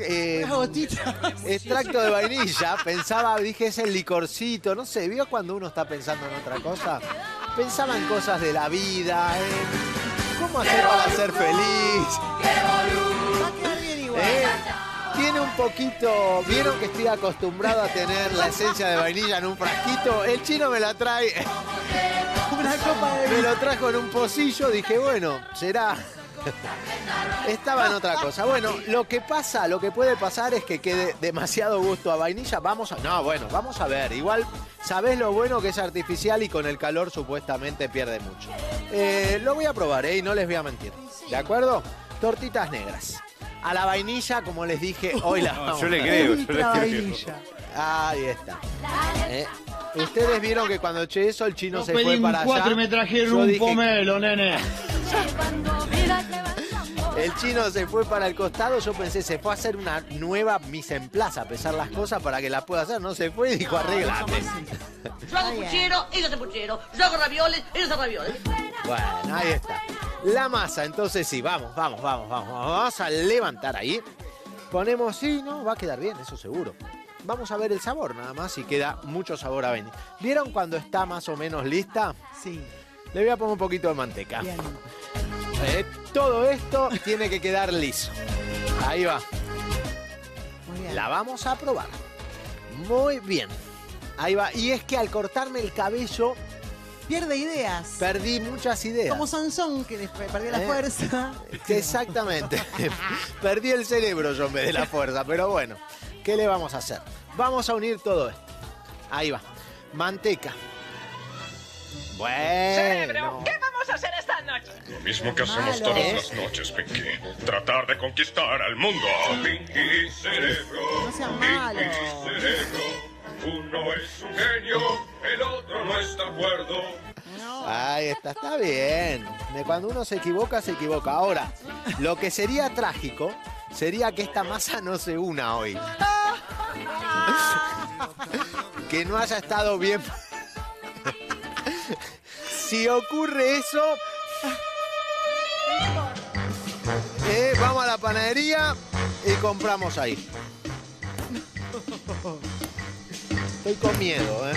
de vainilla. Pensaba, dije, es el licorcito. No sé, ¿vio cuando uno está pensando en otra cosa? Pensaba en cosas de la vida, en cómo hacer para ser feliz. Va a quedar bien igual. Tiene un poquito... ¿Vieron que estoy acostumbrado a tener la esencia de vainilla en un frasquito? El chino me la trae... Una copa de Me lo trajo en un pocillo, dije, bueno, será... Estaba en otra cosa. Bueno, lo que puede pasar es que quede demasiado gusto a vainilla. Vamos a ver. Igual, sabés lo bueno que es artificial y con el calor supuestamente pierde mucho. Lo voy a probar, y no les voy a mentir. ¿De acuerdo? Tortitas negras. A la vainilla, como les dije, hoy la vamos yo le a creo, ver. yo le creo. Ahí está. Ustedes vieron que cuando eché eso, el chino se Pedí fue un para allá. 4 y me trajeron Yo un dije, pomelo, nene. el chino se fue para el costado, yo pensé, se fue a hacer una nueva mise en place, a pesar las cosas para que las pueda hacer. No se fue y dijo, arreglate. Yo hago puchero, ellos hacen puchero. Yo hago ravioles, ellos hacen ravioles. Bueno, ahí está. La masa, entonces sí, vamos a levantar ahí. Ponemos, sí, no, va a quedar bien, eso seguro. Vamos a ver el sabor nada más, si queda mucho sabor a vainilla. ¿Vieron cuando está más o menos lista? Sí. Le voy a poner un poquito de manteca. Bien. Todo esto tiene que quedar liso. Ahí va. Muy bien. La vamos a probar. Muy bien. Ahí va. Y es que al cortarme el cabello, Pierde ideas. perdí muchas ideas. Como Sansón, que después perdió la fuerza. Exactamente. Perdí el cerebro yo en vez de la fuerza. Pero bueno, ¿qué le vamos a hacer? Vamos a unir todo esto. Ahí va. Manteca. Bueno. ¿Qué vamos a hacer esta noche? Lo mismo que hacemos todas las noches, Pinky. Tratar de conquistar al mundo. Pinky Cerebro. No sean malos. Pinky Cerebro. Uno es un genio, el otro no está de acuerdo. Ahí está bien. Cuando uno se equivoca, se equivoca. Ahora, lo que sería trágico sería que esta masa no se una hoy. Que no haya estado bien. Si ocurre eso, vamos a la panadería y compramos ahí. Estoy con miedo,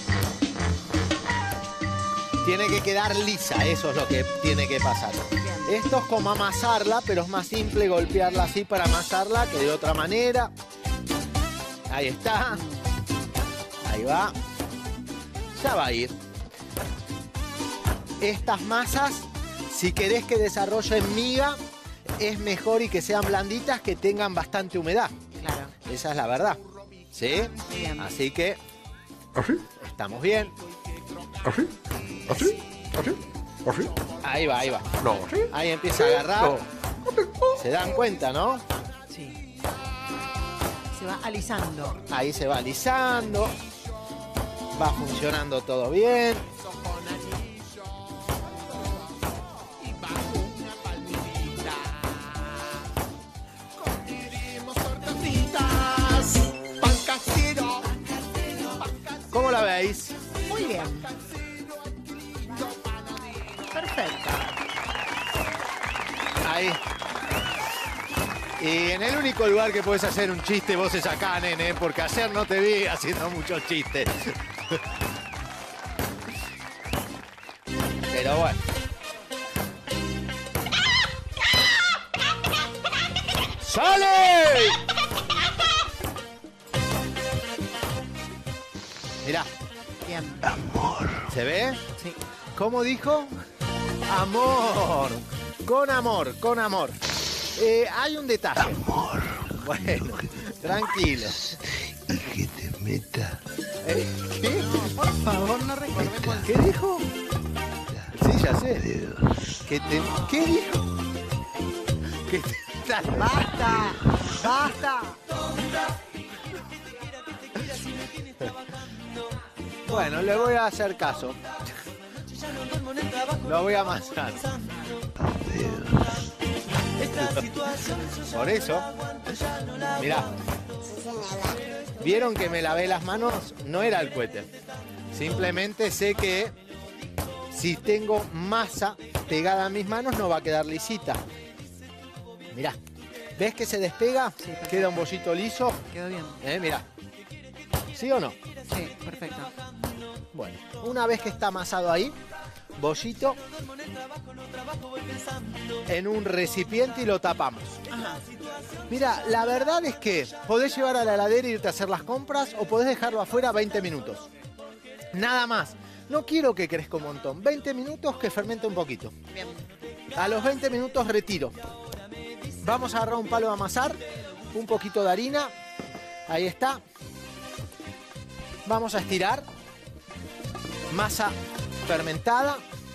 Tiene que quedar lisa, eso es lo que tiene que pasar. Esto es como amasarla, pero es más simple golpearla así para amasarla que de otra manera. Ahí está. Ahí va. Ya va a ir. Estas masas, si querés que desarrollen miga, es mejor y que sean blanditas, que tengan bastante humedad. Claro. Esa es la verdad. ¿Sí? Bien. Así que ¿Así? estamos bien. ¿Así? ¿Así? ¿Así? ¿Así? Ahí va, ahí va. No, ¿sí? Ahí empieza a agarrar. ¿Se dan cuenta, no? Sí. Se va alisando. Ahí se va alisando. Va funcionando todo bien. ¿Cómo la veis? Muy bien. Perfecto. Ahí. Y en el único lugar que puedes hacer un chiste vos es acá, nene, porque ayer no te vi haciendo muchos chistes. Pero bueno. ¡Sale! Mirá. Bien. Amor. ¿Se ve? Sí. ¿Cómo dijo? Amor. Con amor, con amor. Hay un detalle. Amor. Bueno, tranquilo. Y que te meta. ¿Qué? No, por favor, no recordemos. ¿Qué dijo? Sí, ya sé. ¿Qué dijo? Que te... ¡Basta! ¡Basta! Bueno, le voy a hacer caso. Lo voy a amasar. Por eso, mirá. ¿Vieron que me lavé las manos? No era el cohete. Simplemente sé que si tengo masa pegada a mis manos no va a quedar lisita. Mirá, ¿ves que se despega? Sí, perfecto. Queda un bollito liso. Quedó bien. Mirá. ¿Sí o no? Sí, perfecto. Bueno, una vez que está amasado ahí, bollito en un recipiente y lo tapamos. Ajá. Mira, la verdad es que podés llevar a la heladera e irte a hacer las compras o podés dejarlo afuera 20 minutos. Nada más. No quiero que crezca un montón. 20 minutos que fermente un poquito. Bien. A los 20 minutos retiro. Vamos a agarrar un palo de amasar, un poquito de harina. Ahí está. Vamos a estirar. Masa fermentada.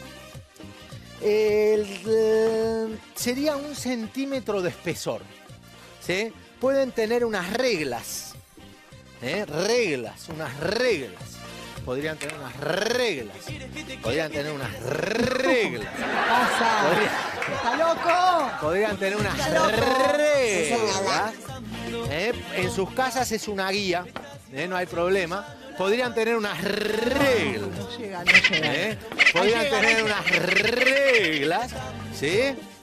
Sería 1 centímetro de espesor. ¿Sí? Pueden tener unas reglas. Reglas, unas reglas. Podrían tener unas reglas. Podrían tener unas reglas. ¿Qué pasa? ¡Está loco! Podrían tener unas ¡Está loco! reglas. En sus casas es una guía. No hay problema. Podrían tener unas reglas. No llega, no llega. Podrían tener unas reglas. ¿Sí?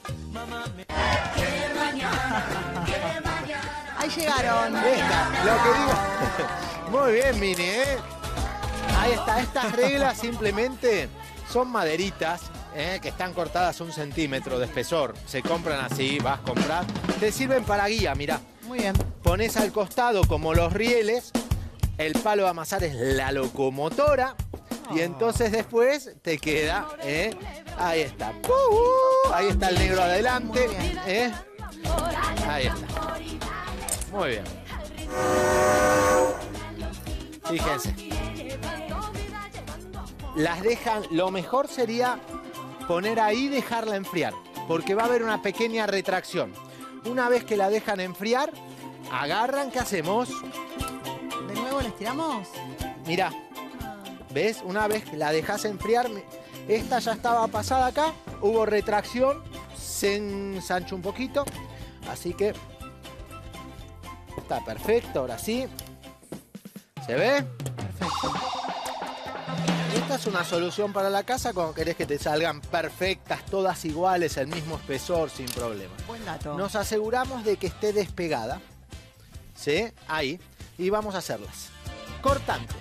Ahí llegaron. Lo que digo. Muy bien, Mini, Ahí está. Estas reglas simplemente son maderitas que están cortadas 1 centímetro de espesor. Se compran así, vas a comprar. Te sirven para guía, mirá. Muy bien. Pones al costado como los rieles. El palo de amasar es la locomotora. Y entonces después te queda, ahí está. Ahí está el negro adelante. Ahí está. Muy bien. Fíjense. Las dejan, lo mejor sería poner ahí y dejarla enfriar, porque va a haber una pequeña retracción. Una vez que la dejan enfriar, agarran, ¿qué hacemos? ¿De nuevo la estiramos? Mirá, ¿ves? Una vez que la dejas enfriar, esta ya estaba pasada acá, hubo retracción, se ensanchó un poquito, así que está perfecto, ahora sí. ¿Se ve? Perfecto. Esta es una solución para la casa cuando querés que te salgan perfectas, todas iguales, el mismo espesor, sin problema. Buen dato. Nos aseguramos de que esté despegada, ¿sí? Ahí. Y vamos a hacerlas. Cortante.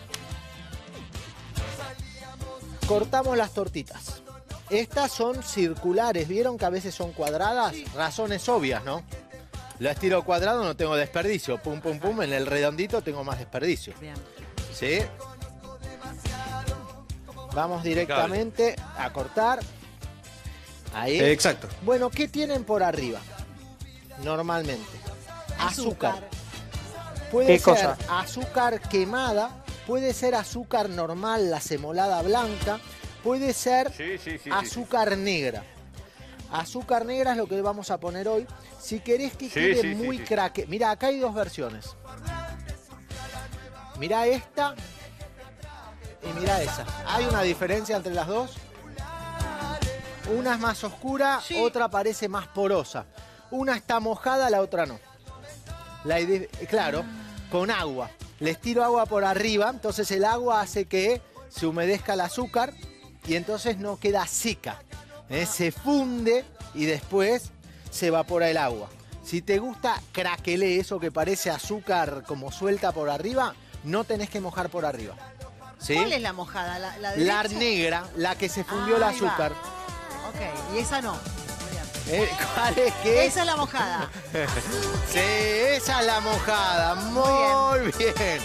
Cortamos las tortitas. Estas son circulares, ¿vieron que a veces son cuadradas? Sí. Razones obvias, ¿no? Lo estiro cuadrado, no tengo desperdicio. Pum, pum, pum. En el redondito tengo más desperdicio. Bien. ¿Sí? Vamos directamente a cortar. Ahí. Exacto. Bueno, ¿qué tienen por arriba? Normalmente. Azúcar. Puede ser azúcar quemada, puede ser azúcar normal, la semolada blanca, puede ser azúcar negra. Azúcar negra es lo que vamos a poner hoy. Si querés que quede muy craque. Mira, acá hay 2 versiones. Mira esta y mira esa. ¿Hay una diferencia entre las dos? Una es más oscura, otra parece más porosa. Una está mojada, la otra no. Claro, con agua. Les tiro agua por arriba, entonces el agua hace que se humedezca el azúcar y entonces no queda seca. Se funde y después se evapora el agua. Si te gusta craquelé, eso que parece azúcar como suelta por arriba, no tenés que mojar por arriba. ¿Sí? ¿Cuál es la mojada? ¿La La negra, la que se fundió el azúcar. Ok, y esa no. ¿Cuál es que? Esa es la mojada. Sí, esa es la mojada. Muy bien.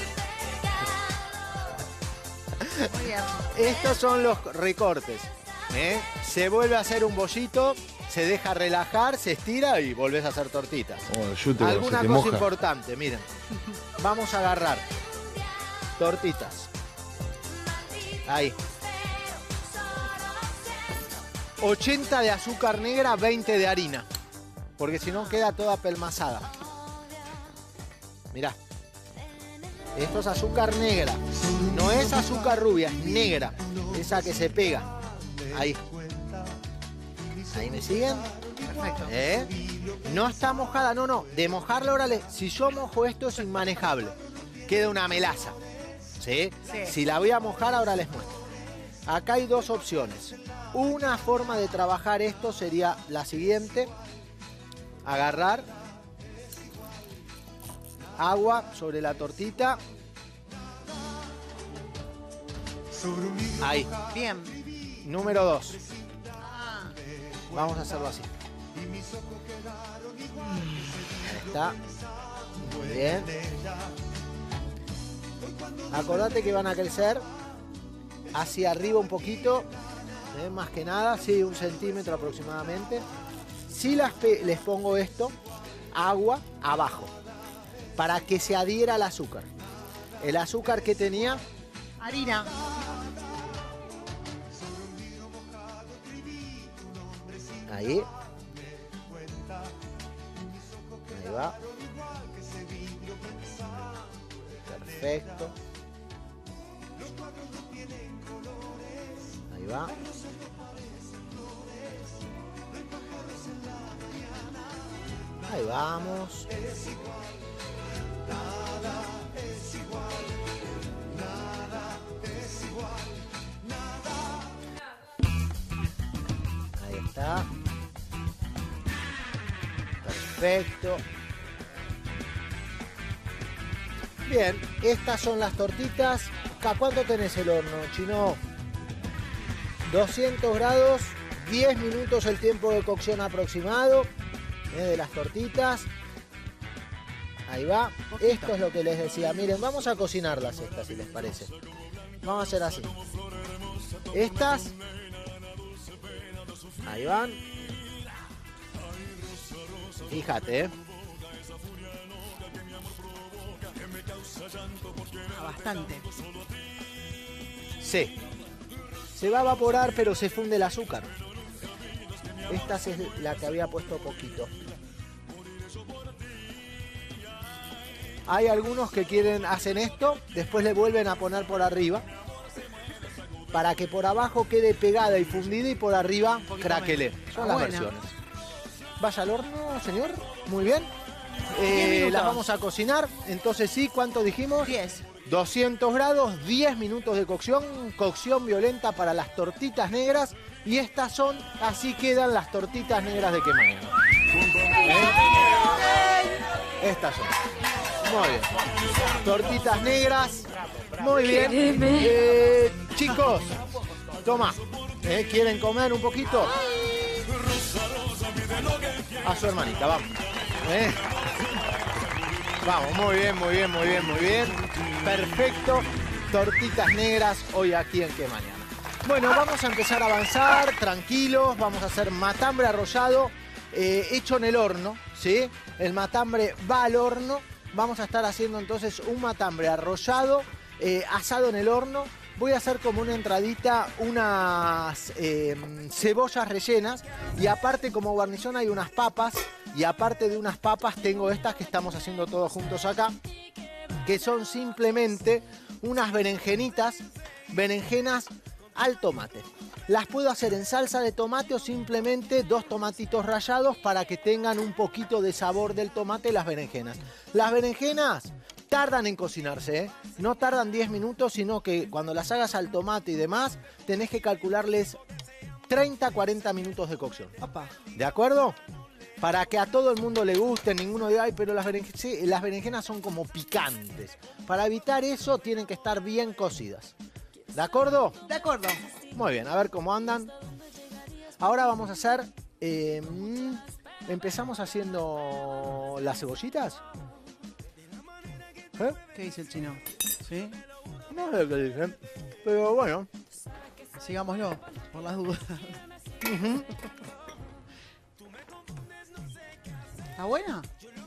Muy bien. Estos son los recortes. Se vuelve a hacer un bollito, se deja relajar, se estira y volvés a hacer tortitas. Alguna cosa importante, miren. Vamos a agarrar tortitas. Ahí. 80 de azúcar negra, 20 de harina. Porque si no queda toda pelmazada. Mirá. Esto es azúcar negra. No es azúcar rubia, es negra. Esa que se pega. Ahí. ¿Ahí me siguen? Perfecto. No está mojada, no. De mojarla, órale. Si yo mojo esto es inmanejable. Queda una melaza. ¿Sí? Sí. Si la voy a mojar, ahora les muestro. Acá hay dos opciones. Una forma de trabajar esto sería la siguiente. Agarrar agua sobre la tortita. Ahí. Bien. Número 2. Vamos a hacerlo así. Ahí está. Muy bien. Acordate que van a crecer hacia arriba un poquito. Más que nada, sí, 1 centímetro aproximadamente. Si les pongo esto, agua abajo, para que se adhiera al azúcar. El azúcar que tenía... Harina. Ahí. Ahí va. Perfecto. Ahí va. Ahí vamos. Ahí está. Perfecto. Bien, estas son las tortitas. ¿A cuánto tenés el horno, Chino? 200 grados, 10 minutos el tiempo de cocción aproximado de las tortitas. Ahí va. Esto es lo que les decía. Miren, vamos a cocinarlas estas, si les parece. Vamos a hacer así. Estas. Ahí van. Fíjate, ¿eh? Bastante. Sí. Se va a evaporar, pero se funde el azúcar. Esta es la que había puesto poquito. Hay algunos que hacen esto, después le vuelven a poner por arriba, para que por abajo quede pegada y fundida y por arriba craquele. Son las versiones. Vaya al horno, señor. Muy bien. Las vamos a cocinar. Entonces sí, ¿cuánto dijimos? 10. 200 grados, 10 minutos de cocción. Cocción violenta para las tortitas negras. Y estas son, así quedan las tortitas negras de Quemañana. Estas son. Muy bien. Tortitas negras. Muy bien. Chicos, toma. ¿Quieren comer un poquito? A su hermanita, vamos. Vamos, muy bien, muy bien, muy bien, muy bien. Perfecto. Tortitas negras hoy aquí en Quemañana. Bueno, vamos a empezar a avanzar, tranquilos. Vamos a hacer matambre arrollado, hecho en el horno, ¿sí? El matambre va al horno. Vamos a estar haciendo entonces un matambre arrollado, asado en el horno. Voy a hacer como una entradita, unas cebollas rellenas. Y aparte, como guarnición, hay unas papas. Y aparte de unas papas, tengo estas que estamos haciendo todos juntos acá, que son simplemente unas berenjenitas, berenjenas al tomate. Las puedo hacer en salsa de tomate o simplemente 2 tomatitos rallados para que tengan un poquito de sabor del tomate las berenjenas. Las berenjenas tardan en cocinarse, ¿eh? No tardan 10 minutos, sino que cuando las hagas al tomate y demás, tenés que calcularles 30-40 minutos de cocción. Opa. ¿De acuerdo? Para que a todo el mundo le guste, ninguno diga, ay, pero las berenjenas son como picantes. Para evitar eso, tienen que estar bien cocidas. ¿De acuerdo? De acuerdo. Muy bien, a ver cómo andan. Ahora vamos a hacer... empezamos haciendo las cebollitas. ¿Qué dice el chino? ¿Sí? No sé qué dicen, pero bueno. Sigámoslo, por las dudas. ¿Está buena?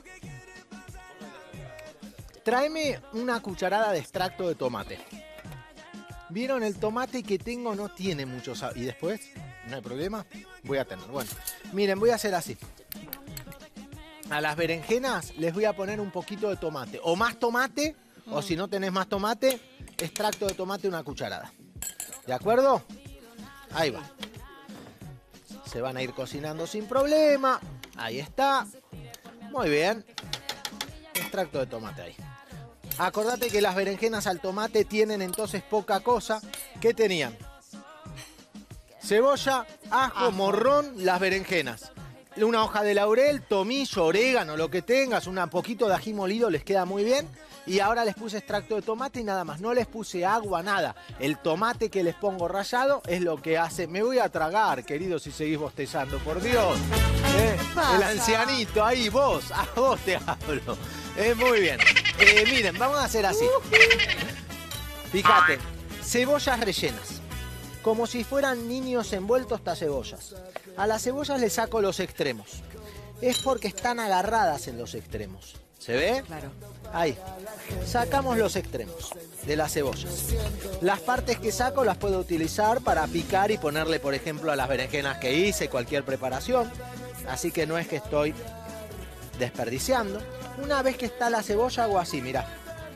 Tráeme una cucharada de extracto de tomate. ¿Vieron? El tomate que tengo no tiene mucho sabor. ¿Y después? No hay problema. Voy a tener. Bueno, miren, voy a hacer así. A las berenjenas les voy a poner un poquito de tomate. O más tomate, o si no tenés más tomate, extracto de tomate una cucharada. ¿De acuerdo? Ahí va. Se van a ir cocinando sin problema. Ahí está. Muy bien. Extracto de tomate ahí. Acordate que las berenjenas al tomate tienen entonces poca cosa. ¿Qué tenían? Cebolla, ajo, morrón, las berenjenas. Una hoja de laurel, tomillo, orégano, lo que tengas, un poquito de ají molido les queda muy bien. Y ahora les puse extracto de tomate y nada más. No les puse agua, nada. El tomate que les pongo rallado es lo que hace. Me voy a tragar, querido, si seguís bostezando, por Dios. El ancianito, ahí, vos, a vos te hablo. Muy bien. Miren, vamos a hacer así. Fíjate, cebollas rellenas. Como si fueran niños envueltos estas cebollas. A las cebollas le saco los extremos. Es porque están agarradas en los extremos. ¿Se ve? Claro. Ahí. Sacamos los extremos de las cebollas. Las partes que saco las puedo utilizar para picar y ponerle, por ejemplo, a las berenjenas que hice, cualquier preparación. Así que no es que estoy desperdiciando. Una vez que está la cebolla hago así, mirá.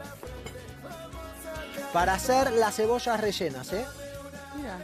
Para hacer las cebollas rellenas, ¿eh? Mira.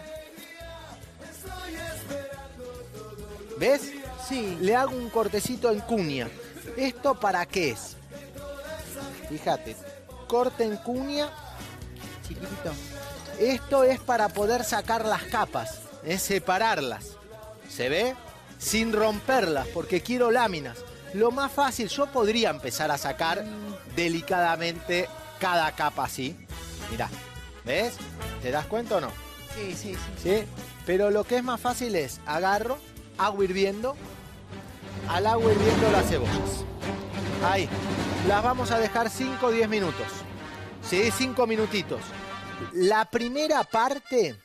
¿Ves? Sí. Le hago un cortecito en cuña. ¿Esto para qué es? Fíjate, corte en cuña. Chiquitito. Esto es para poder sacar las capas, separarlas. ¿Se ve? Sin romperlas, porque quiero láminas. Lo más fácil, yo podría empezar a sacar delicadamente cada capa así. Mirá, ¿ves? ¿Te das cuenta o no? Sí, sí, sí. ¿Sí? Pero lo que es más fácil es, agarro, agua hirviendo, al agua hirviendo las cebollas. Ahí. Las vamos a dejar 5 o 10 minutos. ¿Sí? 5 minutitos. La primera parte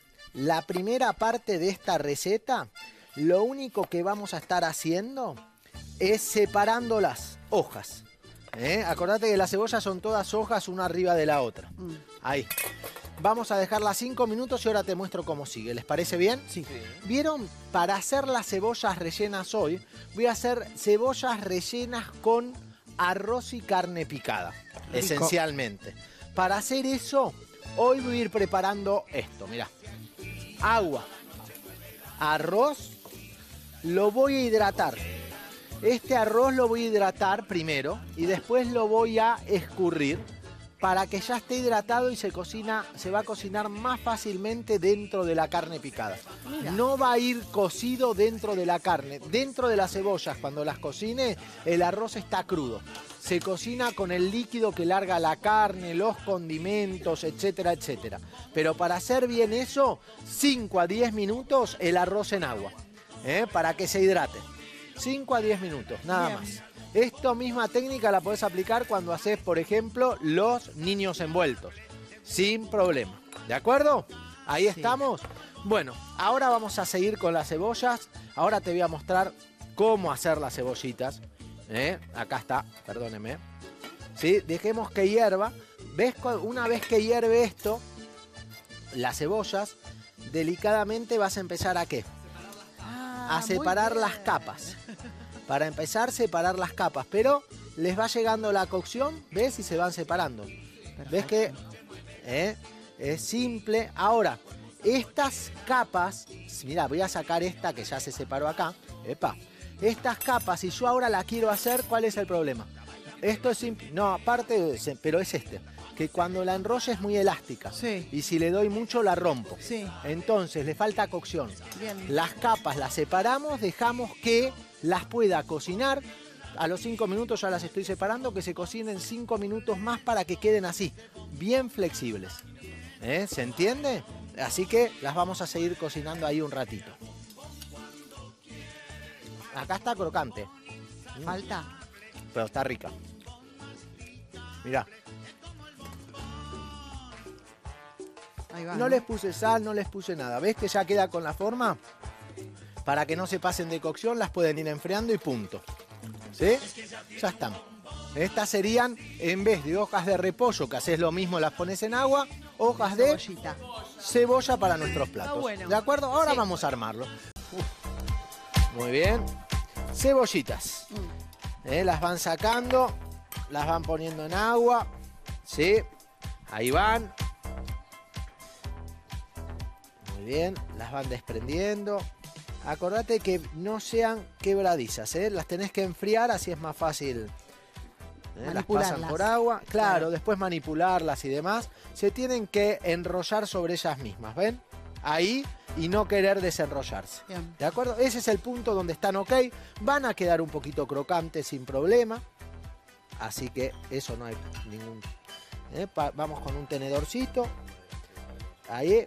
de esta receta, lo único que vamos a estar haciendo es separando las hojas. Acordate que las cebollas son todas hojas una arriba de la otra. Ahí. Vamos a dejarlas 5 minutos y ahora te muestro cómo sigue. ¿Les parece bien? Sí. ¿Vieron? Para hacer las cebollas rellenas hoy, voy a hacer cebollas rellenas con arroz y carne picada, Rico. esencialmente. Para hacer eso, hoy voy a ir preparando esto, mirá. Agua, arroz, lo voy a hidratar. Este arroz lo voy a hidratar primero y después lo voy a escurrir para que ya esté hidratado y se va a cocinar más fácilmente dentro de la carne picada. Mira. No va a ir cocido dentro de la carne. Dentro de las cebollas, cuando las cocine, el arroz está crudo. Se cocina con el líquido que larga la carne, los condimentos, etcétera, etcétera. Pero para hacer bien eso, 5 a 10 minutos el arroz en agua, para que se hidrate. 5 a 10 minutos, nada Bien. más. Esta misma técnica la podés aplicar cuando haces, por ejemplo, los niños envueltos. Sin problema. ¿De acuerdo? Ahí estamos. Bueno, ahora vamos a seguir con las cebollas. Ahora te voy a mostrar cómo hacer las cebollitas. Acá está, perdóneme. ¿Sí? Dejemos que hierva. ¿Ves? Una vez que hierve esto, las cebollas, delicadamente vas a empezar ¿a qué? A separar las capas. Para empezar, separar las capas. Pero les va llegando la cocción, ¿ves? Y se van separando. Perfecto. ¿Ves que es simple? Ahora, estas capas, mira, voy a sacar esta que ya se separó acá. Epa. Estas capas, si yo ahora la quiero hacer, ¿cuál es el problema? Esto es simple. No, aparte, pero es que cuando la enrollo es muy elástica. Sí. Y si le doy mucho, la rompo. Sí. Entonces, le falta cocción. Bien. Las capas las separamos, dejamos que las pueda cocinar. A los 5 minutos ya las estoy separando, que se cocinen 5 minutos más para que queden así, bien flexibles. ¿Se entiende? Así que las vamos a seguir cocinando ahí un ratito. Acá está crocante. Falta. Pero está rica. Mirá. Ahí va, No les puse sal, no les puse nada. ¿Ves que ya queda con la forma? Para que no se pasen de cocción, las pueden ir enfriando y punto. ¿Sí? Ya están. Estas serían, en vez de hojas de repollo, que haces lo mismo, las pones en agua, hojas de Cebollita. cebolla para nuestros platos. Está bueno. ¿De acuerdo? Ahora Sí. vamos a armarlo. Muy bien. Cebollitas. Las van sacando, las van poniendo en agua. ¿Sí? Ahí van. Muy bien, las van desprendiendo. Acordate que no sean quebradizas, las tenés que enfriar, así es más fácil Las pasan por agua. Claro, después manipularlas y demás. Se tienen que enrollar sobre ellas mismas, ¿ven? Ahí, y no querer desenrollarse. Bien. ¿De acuerdo? Ese es el punto donde están ok. Van a quedar un poquito crocantes sin problema. Así que eso no hay ningún... vamos con un tenedorcito. Ahí.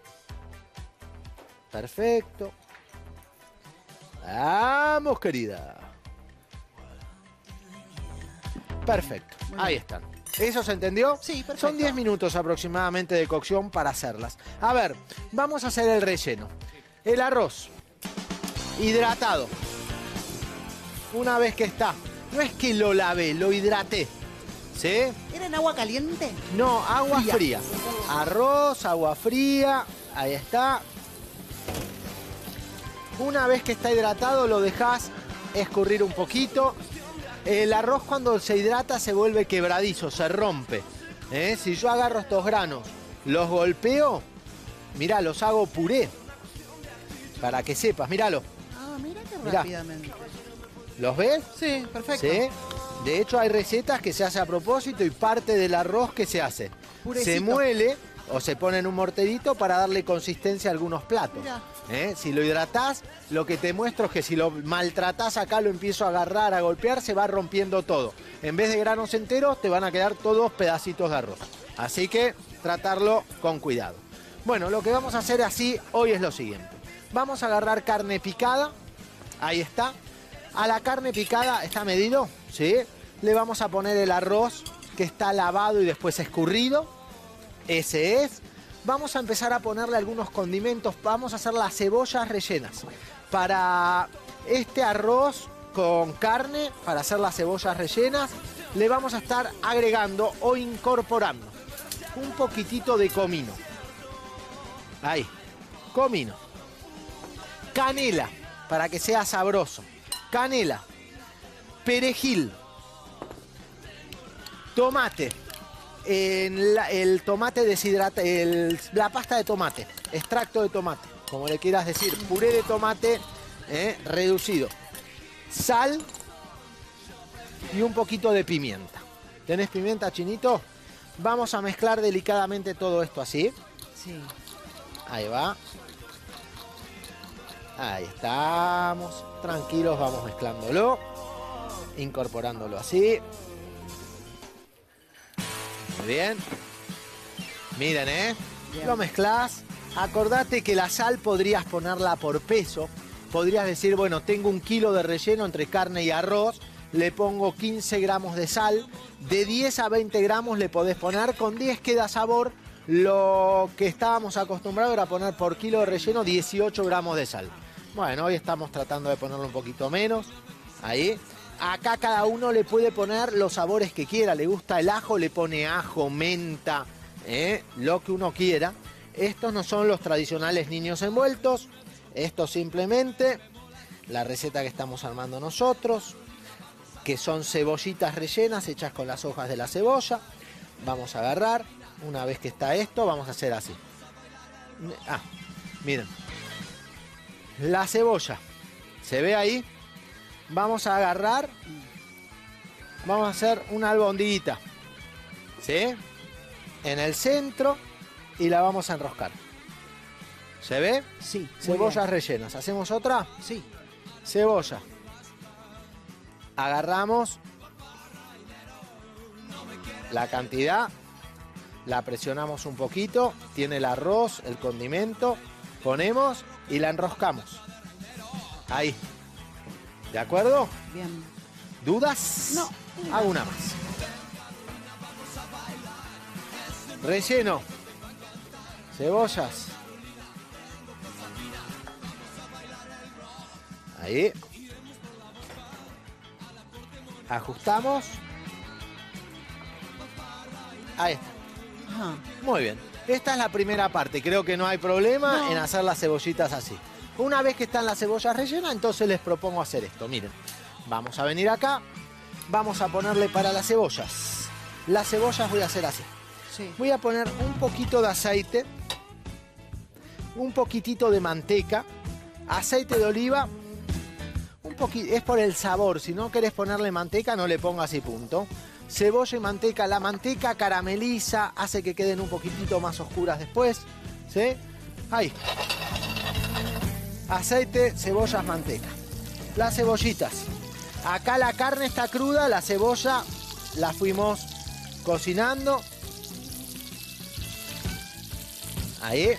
Perfecto. Vamos, querida. Perfecto. Ahí están. ¿Eso se entendió? Sí, perfecto. Son 10 minutos aproximadamente de cocción para hacerlas. A ver, vamos a hacer el relleno. El arroz hidratado. Una vez que está. No es que lo lavé, lo hidraté. ¿Sí? ¿Era en agua caliente? No, agua fría. Arroz, agua fría. Ahí está. Una vez que está hidratado lo dejas escurrir un poquito. El arroz cuando se hidrata se vuelve quebradizo, se rompe. Si yo agarro estos granos, los golpeo, mirá, los hago puré. Para que sepas, míralo. Ah, mira qué Mirá. rápidamente. ¿Los ves? Sí, perfecto. ¿Sí? De hecho hay recetas que se hace a propósito y parte del arroz que se hace. Purecito. Se muele o se pone en un morterito para darle consistencia a algunos platos. Mirá. Si lo hidratás, lo que te muestro es que si lo maltratás acá, lo empiezo a agarrar, a golpear, se va rompiendo todo. En vez de granos enteros, te van a quedar todos pedacitos de arroz. Así que tratarlo con cuidado. Bueno, lo que vamos a hacer así hoy es lo siguiente. Vamos a agarrar carne picada. Ahí está. A la carne picada, ¿está medido? ¿Sí? Le vamos a poner el arroz que está lavado y después escurrido. Ese es. Vamos a empezar a ponerle algunos condimentos. Vamos a hacer las cebollas rellenas. Para este arroz con carne, para hacer las cebollas rellenas, le vamos a estar agregando o incorporando un poquitito de comino. Ahí, comino. Canela, para que sea sabroso. Canela. Perejil. Tomate. El tomate deshidratado, la pasta de tomate, extracto de tomate, como le quieras decir, puré de tomate reducido, sal y un poquito de pimienta. ¿Tenés pimienta, Chinito? Vamos a mezclar delicadamente todo esto así. Sí. Ahí va. Ahí estamos. Tranquilos, vamos mezclándolo, incorporándolo así. Muy bien. Miren, Bien. Lo mezclás. Acordate que la sal podrías ponerla por peso. Podrías decir, bueno, tengo 1 kilo de relleno entre carne y arroz. Le pongo 15 gramos de sal. De 10 a 20 gramos le podés poner. Con 10 queda sabor. Lo que estábamos acostumbrados era poner por kilo de relleno 18 gramos de sal. Bueno, hoy estamos tratando de ponerlo un poquito menos. Ahí. Acá cada uno le puede poner los sabores que quiera. Le gusta el ajo, le pone ajo, menta, lo que uno quiera. Estos no son los tradicionales niños envueltos. Esto simplemente la receta que estamos armando nosotros, que son cebollitas rellenas hechas con las hojas de la cebolla. Vamos a agarrar, una vez que está esto, vamos a hacer así. Miren. La cebolla, ¿se ve ahí? Vamos a agarrar, vamos a hacer una albondiguita, ¿sí? En el centro y la vamos a enroscar. ¿Se ve? Sí. Cebollas rellenas. ¿Hacemos otra? Sí. Cebolla. Agarramos la cantidad, la presionamos un poquito, tiene el arroz, el condimento, ponemos y la enroscamos. Ahí. ¿De acuerdo? Bien. ¿Dudas? No. Hago una más. Relleno. Cebollas. Ahí. Ajustamos. Ahí está. Ajá. Muy bien. Esta es la primera parte. Creo que no hay problema en hacer las cebollitas así. Una vez que están las cebollas rellenas, entonces les propongo hacer esto. Miren, vamos a venir acá. Vamos a ponerle para las cebollas. Las cebollas voy a hacer así. Sí. Voy a poner un poquito de aceite. Un poquitito de manteca. Aceite de oliva. Un poquito, es por el sabor. Si no querés ponerle manteca, no le pongas y punto. cebolla y manteca. La manteca carameliza, hace que queden un poquitito más oscuras después. ¿Sí? Ahí. Aceite, cebollas, manteca. Las cebollitas. Acá la carne está cruda, la cebolla la fuimos cocinando. Ahí.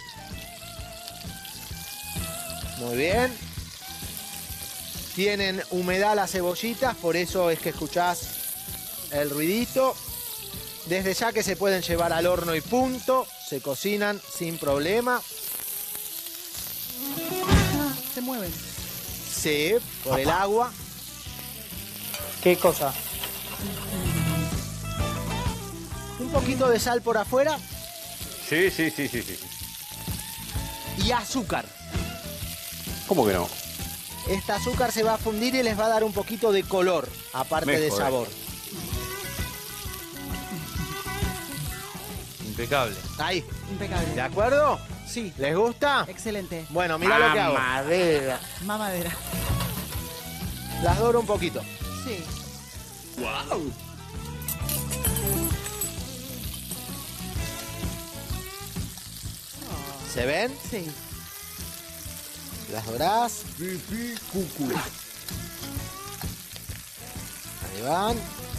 Muy bien. Tienen humedad las cebollitas, por eso es que escuchás el ruidito. Desde ya que se pueden llevar al horno y punto. Se cocinan sin problema. Se mueven. Sí, por el agua. ¿Qué cosa? Un poquito de sal por afuera. Sí. Y azúcar. ¿Cómo que no? Este azúcar se va a fundir y les va a dar un poquito de color, aparte de sabor. Impecable. Ahí. Impecable. ¿De acuerdo? Sí. ¿Les gusta? Excelente. Bueno, mira lo que hago. Mamadera. Las doro un poquito. Sí. ¡Wow! ¿Se ven? Sí. Las dorás. Ahí van.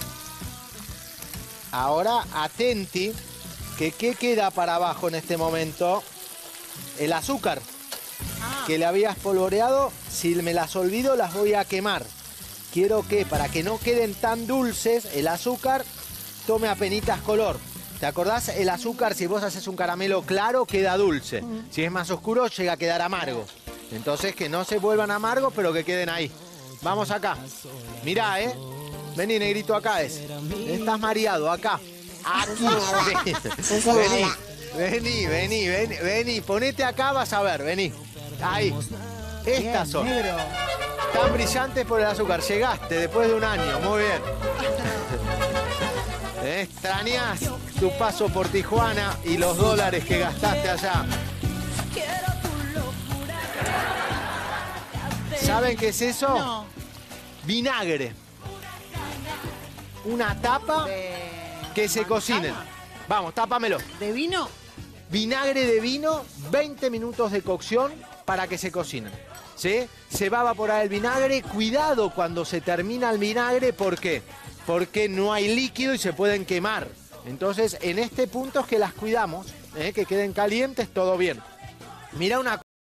Ahora, atenti, que ¿qué queda para abajo en este momento? El azúcar que le había espolvoreado. Si me las olvido, las voy a quemar. Quiero que, para que no queden tan dulces, el azúcar tome apenitas color. ¿Te acordás? El azúcar, si vos haces un caramelo claro, queda dulce. Si es más oscuro, llega a quedar amargo. Entonces, que no se vuelvan amargos, pero que queden ahí. Vamos acá. Mirá, ¿eh? Vení, negrito, acá es. Estás mareado, acá. Aquí. Vení. Ponete acá, vas a ver, vení. Ahí. Estas son. Tan brillantes por el azúcar. Llegaste después de un año, muy bien. Extrañás tu paso por Tijuana y los dólares que gastaste allá. ¿Saben qué es eso? No. Vinagre. Una tapa que se cocinen. Vamos, tápamelo. ¿De vino? Vinagre de vino, 20 minutos de cocción para que se cocinen. ¿Sí? Se va a evaporar el vinagre. Cuidado cuando se termina el vinagre, ¿por qué? Porque no hay líquido y se pueden quemar. Entonces, en este punto es que las cuidamos, que queden calientes, todo bien. Mira una cosa.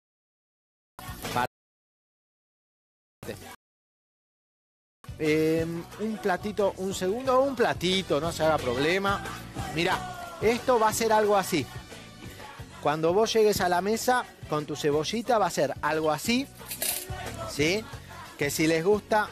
Un platito, un segundo, un platito, no se haga problema. Mirá, esto va a ser algo así. Cuando vos llegues a la mesa con tu cebollita va a ser algo así, ¿sí? Que si les gusta,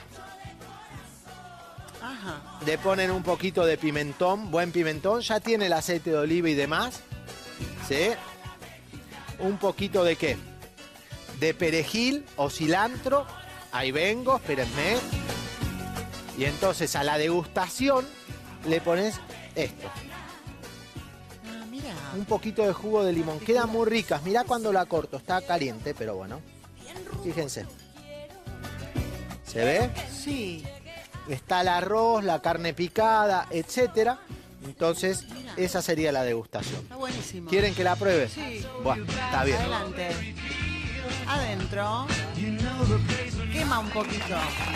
le ponen un poquito de pimentón, buen pimentón, ya tiene el aceite de oliva y demás, ¿sí? Un poquito de ¿qué? De perejil o cilantro, ahí vengo, espérenme. Y entonces a la degustación le pones esto. Mira. Un poquito de jugo de limón. Quedan muy ricas. Mirá cuando la corto. Está caliente, pero bueno. Fíjense. ¿Se ve? Sí. Está el arroz, la carne picada, etcétera. Entonces, esa sería la degustación. Está buenísimo. ¿Quieren que la pruebe? Sí. Bueno, está bien. Adelante. Adentro. Quema un poquito.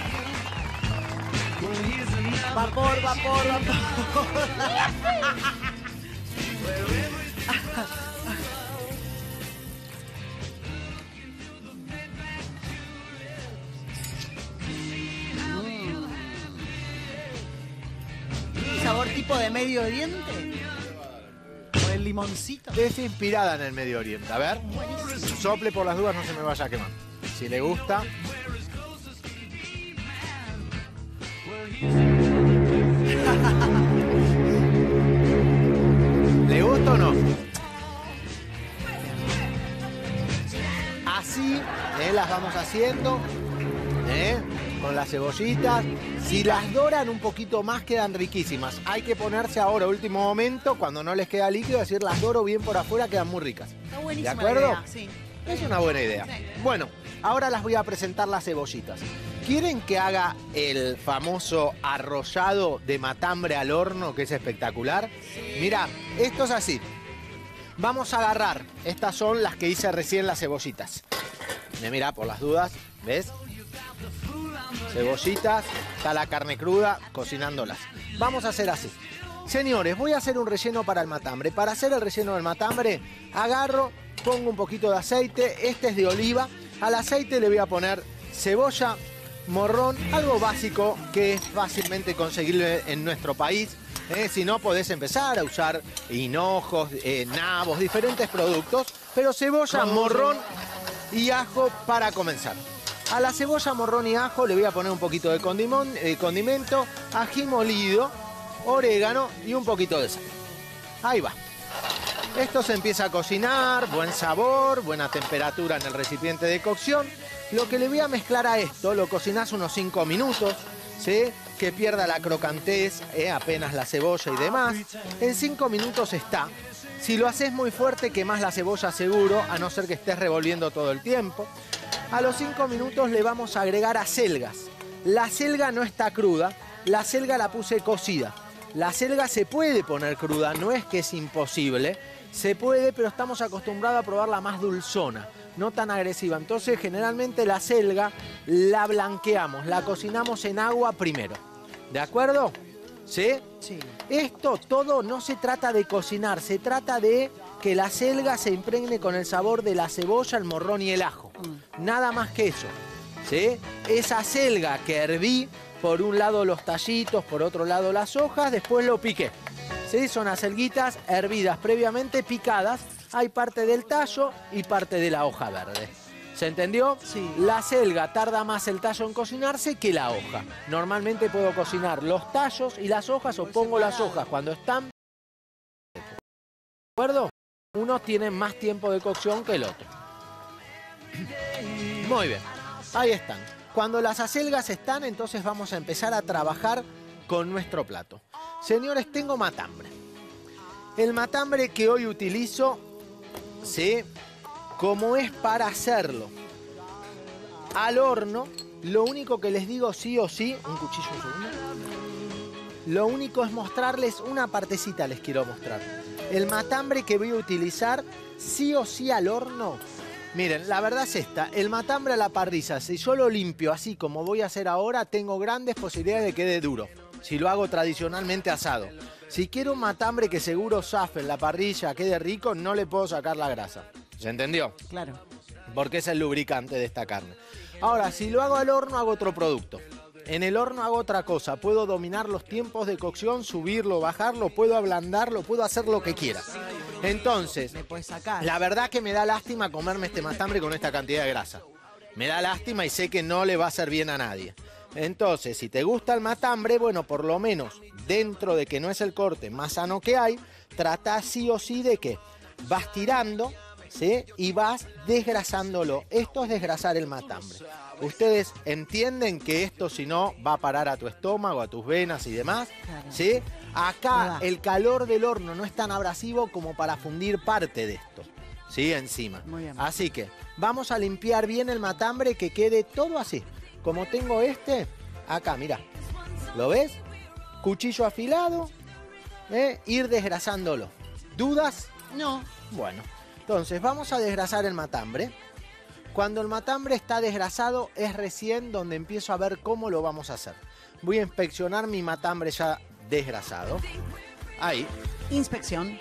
Vapor. ¿Sabor tipo de Medio Oriente? ¿O el limoncito? Es inspirada en el Medio Oriente. A ver. Sople por las dudas, no se me vaya a quemar. Si le gusta. ¿Le gusta o no? Así las vamos haciendo, con las cebollitas. Si las doran un poquito más quedan riquísimas. Hay que ponerse ahora, último momento, cuando no les queda líquido, decir las doro bien por afuera, quedan muy ricas. Está buenísima ¿De acuerdo? la idea, sí. Es una buena idea. Sí. Bueno, Ahora las voy a presentar las cebollitas. ¿Quieren que haga el famoso arrollado de matambre al horno, que es espectacular? Mira, esto es así. Vamos a agarrar, estas son las que hice recién, las cebollitas. Mira, por las dudas, ¿ves? Cebollitas, está la carne cruda, cocinándolas. Vamos a hacer así. Señores, voy a hacer un relleno para el matambre. Para hacer el relleno del matambre, agarro, pongo un poquito de aceite, este es de oliva. Al aceite le voy a poner cebolla, morrón, algo básico que es fácilmente conseguible en nuestro país. Si no, podés empezar a usar hinojos, nabos, diferentes productos, pero cebolla, morrón y ajo para comenzar. A la cebolla, morrón y ajo le voy a poner un poquito de condimento, ají molido, orégano y un poquito de sal. Ahí va. Esto se empieza a cocinar, buen sabor, buena temperatura en el recipiente de cocción. Lo que le voy a mezclar a esto, lo cocinás unos 5 minutos, ¿sí? Que pierda la crocantez, apenas la cebolla y demás. En 5 minutos está. Si lo haces muy fuerte, quemás la cebolla seguro, a no ser que estés revolviendo todo el tiempo. A los 5 minutos le vamos a agregar acelgas. La acelga no está cruda, la acelga la puse cocida. La acelga se puede poner cruda, no es que es imposible. Se puede, pero estamos acostumbrados a probarla más dulzona, no tan agresiva. Entonces, generalmente la acelga la blanqueamos, la cocinamos en agua primero. ¿De acuerdo? ¿Sí? Sí. Esto todo no se trata de cocinar, se trata de que la acelga se impregne con el sabor de la cebolla, el morrón y el ajo. Nada más que eso. ¿Sí? Esa acelga que herví, por un lado los tallitos, por otro lado las hojas, después lo piqué. ¿Sí? Son acelguitas hervidas previamente, picadas. Hay parte del tallo y parte de la hoja verde. ¿Se entendió? Sí. La acelga tarda más el tallo en cocinarse que la hoja. Normalmente puedo cocinar los tallos y las hojas, o pongo las hojas cuando están. ¿De acuerdo? Unos tienen más tiempo de cocción que el otro. Muy bien. Ahí están. Cuando las acelgas están, entonces vamos a empezar a trabajar con nuestro plato. Señores, tengo matambre. El matambre que hoy utilizo, ¿sí? Como es para hacerlo al horno, lo único que les digo sí o sí, un cuchillo, un segundo. Lo único es mostrarles una partecita, les quiero mostrar. El matambre que voy a utilizar sí o sí al horno. Miren, la verdad es esta, el matambre a la parrilla, si yo lo limpio así como voy a hacer ahora, tengo grandes posibilidades de que quede duro. Si lo hago tradicionalmente asado. Si quiero un matambre que seguro zafe en la parrilla, quede rico, no le puedo sacar la grasa. ¿Se entendió? Claro. Porque es el lubricante de esta carne. Ahora, si lo hago al horno, hago otro producto. En el horno hago otra cosa. Puedo dominar los tiempos de cocción, subirlo, bajarlo, puedo ablandarlo, puedo hacer lo que quiera. Entonces, la verdad que me da lástima comerme este matambre con esta cantidad de grasa. Me da lástima y sé que no le va a hacer bien a nadie. Entonces, si te gusta el matambre, bueno, por lo menos dentro de que no es el corte más sano que hay, trata sí o sí de que vas tirando, ¿sí? Y vas desgrasándolo. Esto es desgrasar el matambre. Ustedes entienden que esto, si no, va a parar a tu estómago, a tus venas y demás, ¿sí? Acá el calor del horno no es tan abrasivo como para fundir parte de esto, ¿sí? Encima. Muy bien. Así que vamos a limpiar bien el matambre, que quede todo así. Como tengo este, acá, mira. ¿Lo ves? Cuchillo afilado, ir desgrasándolo. ¿Dudas? No. Bueno, entonces vamos a desgrasar el matambre. Cuando el matambre está desgrasado es recién donde empiezo a ver cómo lo vamos a hacer. Voy a inspeccionar mi matambre ya desgrasado. Ahí. Inspección.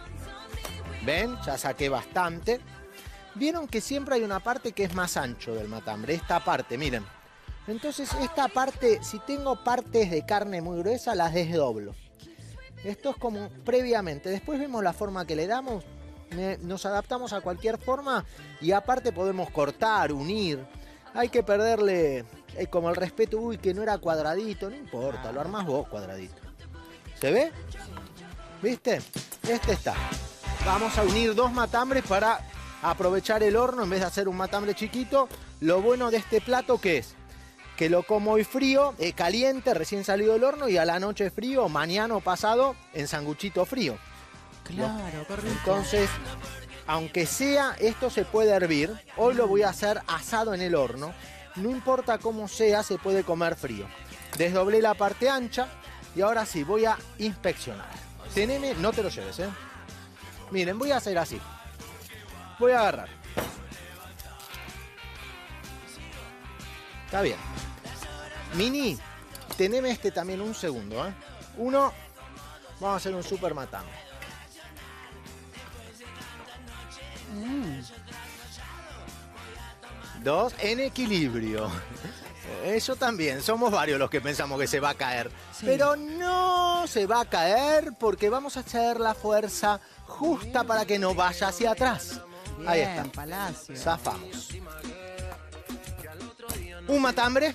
¿Ven? Ya saqué bastante. Vieron que siempre hay una parte que es más ancho del matambre. Esta parte, miren. Entonces esta parte, si tengo partes de carne muy gruesa, las desdoblo. Esto es como previamente. Después vemos la forma que le damos. Nos adaptamos a cualquier forma y aparte podemos cortar, unir. Hay que perderle como el respeto. Uy, que no era cuadradito. No importa, lo armás vos cuadradito. ¿Se ve? ¿Viste? Este está. Vamos a unir dos matambres para aprovechar el horno en vez de hacer un matambre chiquito. Lo bueno de este plato, ¿qué es? Que lo como hoy frío, caliente, recién salido del horno, y a la noche frío, mañana o pasado, en sanguchito frío. Claro, qué rico. Entonces, aunque sea, esto se puede hervir. Hoy lo voy a hacer asado en el horno. No importa cómo sea, se puede comer frío. Desdoblé la parte ancha y ahora sí, voy a inspeccionar. Teneme, no te lo lleves, ¿eh? Miren, voy a hacer así. Voy a agarrar. Está bien. Mini, teneme este también un segundo, ¿eh? Uno, vamos a hacer un super matambre. Dos, en equilibrio. Eso también, somos varios los que pensamos que se va a caer. Sí. Pero no se va a caer porque vamos a hacer la fuerza justa para que no vaya hacia atrás. Bien, Ahí está. Palacio. Zafamos. Un matambre.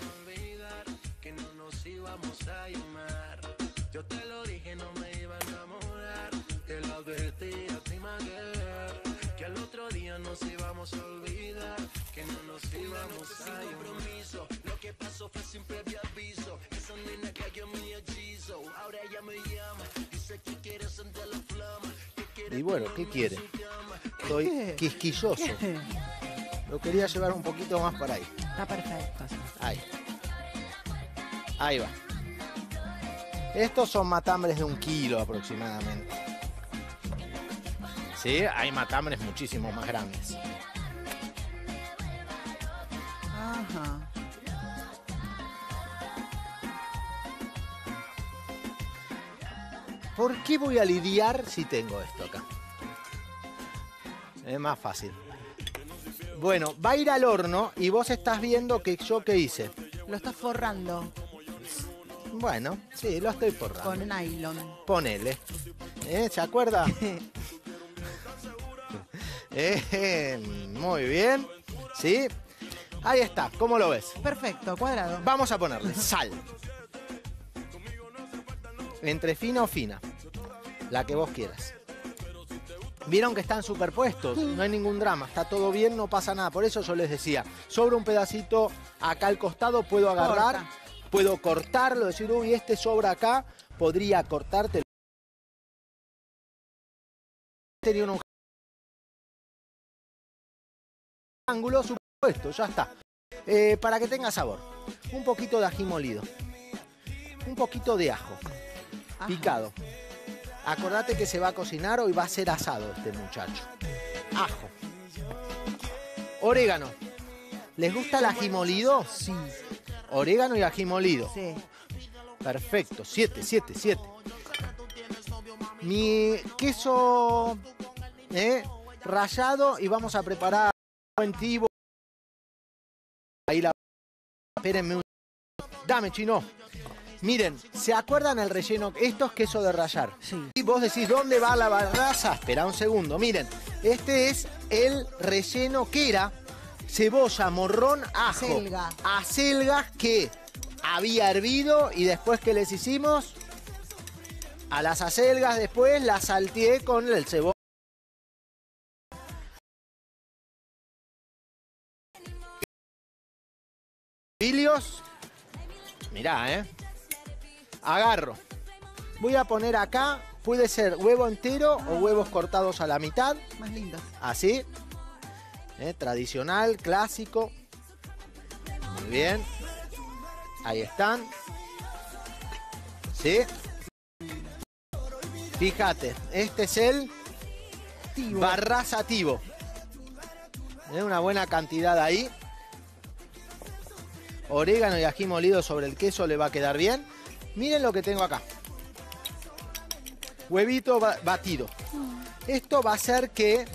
Y bueno, ¿qué quiere? Estoy quisquilloso. Lo quería llevar un poquito más para ahí. Está perfecto. Sí. Ahí. Ahí va. Estos son matambres de 1 kilo aproximadamente. Sí, hay matambres muchísimo más grandes. Ajá. ¿Por qué voy a lidiar si tengo esto acá? Es más fácil. Bueno, va a ir al horno y vos estás viendo que yo qué hice. Lo estás forrando Bueno, sí, lo estoy forrando. con nylon. Ponele. ¿Se acuerda? Muy bien. ¿Sí? Ahí está. ¿Cómo lo ves? Perfecto, cuadrado. Vamos a ponerle sal. Entre fina o fina. La que vos quieras. Vieron que están superpuestos. No hay ningún drama. Está todo bien, no pasa nada. Por eso yo les decía, sobra un pedacito acá al costado, puedo agarrar, Corta. puedo cortarlo, decir, uy, este sobra acá, podría cortarte. Tenía un ángulo superpuesto, ya está. Para que tenga sabor. Un poquito de ají molido. Un poquito de ajo. Ajá. Picado. Acordate que se va a cocinar, hoy va a ser asado este muchacho. Ajo. Orégano. ¿Les gusta el ají molido? Sí. Orégano y ají molido. Sí. Perfecto. 7. Mi queso rallado y vamos a preparar un tibo. Ahí la... Espérenme un... Dame, chino. Miren, ¿se acuerdan el relleno? Esto es queso de rallar. Sí. Y vos decís, ¿dónde va la barraza? Espera un segundo. Miren, este es el relleno que era cebolla, morrón, ajo. Acelga. Acelgas que había hervido y después que les hicimos, a las acelgas después las salteé con el cebolla. Filios. Mirá, agarro. Voy a poner acá, puede ser huevo entero o huevos cortados a la mitad. Más lindo. Así. Tradicional, clásico. Muy bien. Ahí están. ¿Sí? Fíjate, este es el barraza tivo. Una buena cantidad ahí. Orégano y ají molido sobre el queso le va a quedar bien. Miren lo que tengo acá. Huevito batido. Esto va a hacer que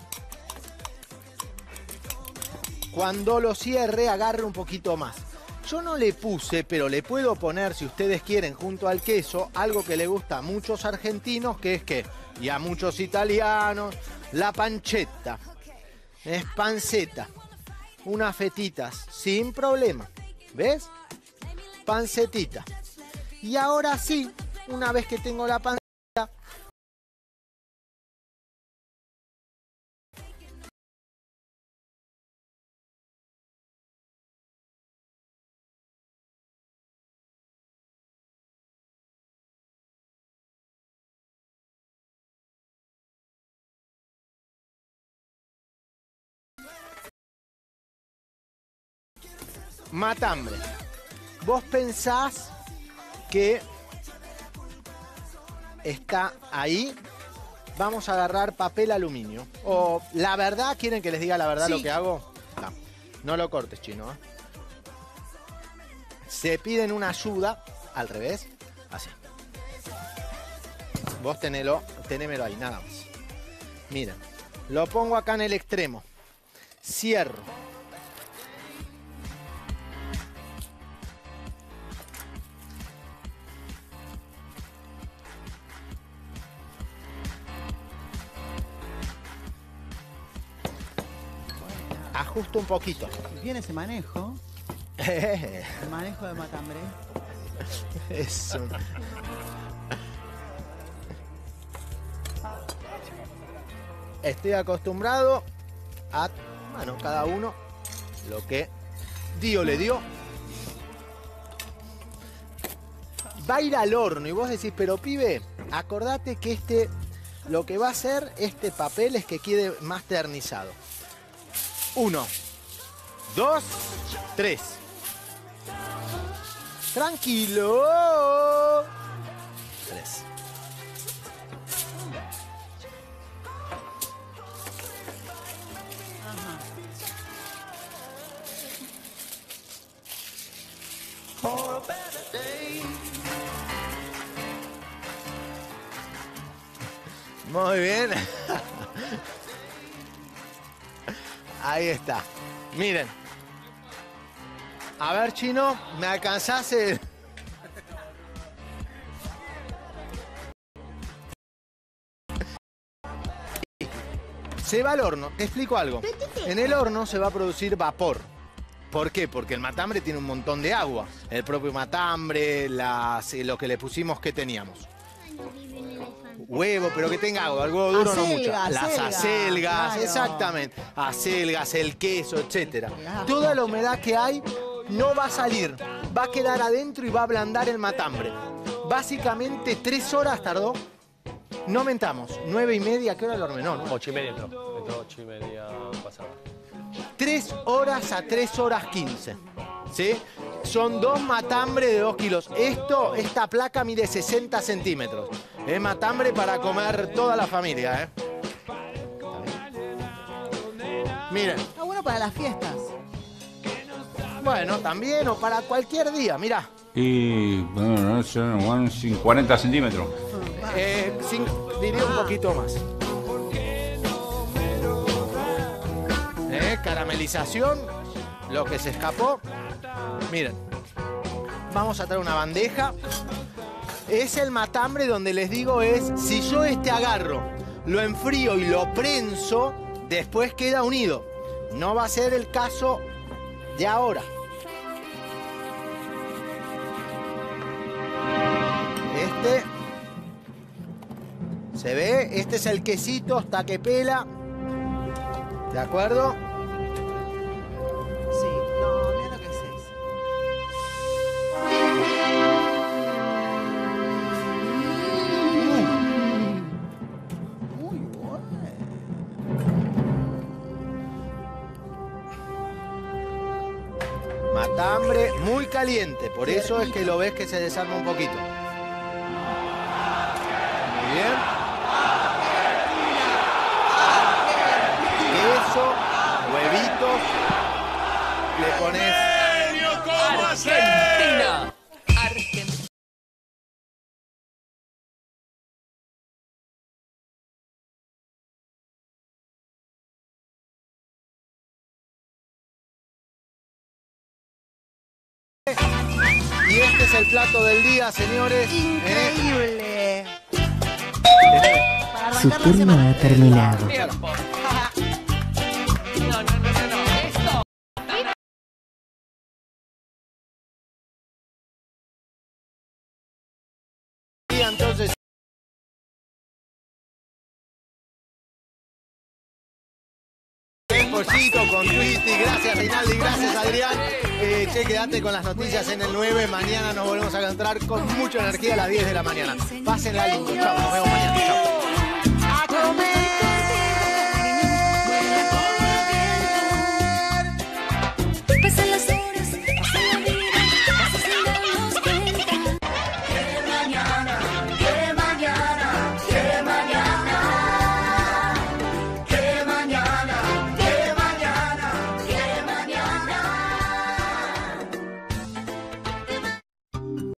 cuando lo cierre agarre un poquito más. Yo no le puse, pero le puedo poner, si ustedes quieren, junto al queso, algo que le gusta a muchos argentinos, que es que, y a muchos italianos, la pancetta. Es panceta. Unas fetitas, sin problema. ¿Ves? Pancetita. Y ahora sí, una vez que tengo la panceta, matambre. Vos pensás que está ahí. Vamos a agarrar papel aluminio. O la verdad, ¿quieren que les diga la verdad lo que hago? No lo cortes, chino. Se piden una ayuda, al revés, así. Vos tenémelo ahí, nada más. Miren, lo pongo acá en el extremo. Cierro. Ajusto un poquito. Viene ese manejo. El manejo de matambre. Eso. Estoy acostumbrado a, bueno, cada uno lo que Dios le dio. Va a ir al horno y vos decís, pero pibe, acordate que lo que va a hacer este papel es que quede más ternizado. 1, 2, 3. Tranquilo. 3. Muy bien. Ahí está. Miren. A ver, chino, ¿me alcanzás el...? Se va al horno. Te explico algo. En el horno se va a producir vapor. ¿Por qué? Porque el matambre tiene un montón de agua. El propio matambre, lo que le pusimos, ¿qué teníamos? Huevo, pero que tenga agua. El huevo duro no mucho. Las acelgas, claro. Exactamente. Acelgas, el queso, etcétera. Toda la humedad que hay no va a salir. Va a quedar adentro y va a ablandar el matambre. Básicamente 3 horas tardó. No mentamos. 9:30, ¿qué hora lo horneó? ¿No? 8:30 entró. Entró 8:30 pasada. 3 horas a 3 horas 15. ¿Sí? Son 2 matambres de 2 kilos. Esta placa mide 60 centímetros. Es matambre para comer toda la familia, ¿eh? Miren. Está bueno para las fiestas. Bueno, también, o para cualquier día, mirá. Y bueno, 40 centímetros. Diría un poquito más. Caramelización, lo que se escapó. Miren, vamos a traer una bandeja. Es el matambre donde les digo si yo agarro, lo enfrío y lo prenso, después queda unido. No va a ser el caso de ahora. ¿Se ve? Este es el quesito hasta que pela. ¿De acuerdo? Sí, no, mira lo que es eso. Muy bueno. Matambre muy caliente, por eso es que lo ves que se desarma un poquito. Muy bien. Queso, huevitos, le pones Argentina. Y este es el plato del día, señores. Increíble. Su turno ha terminado. Y entonces pollito con Twitty, gracias Reinaldi, gracias Adrián. Quédate con las noticias en el 9. Mañana nos volvemos a encontrar con mucha energía a las 10 de la mañana. Pásenla lindo, chao, nos vemos mañana, chao. A comer.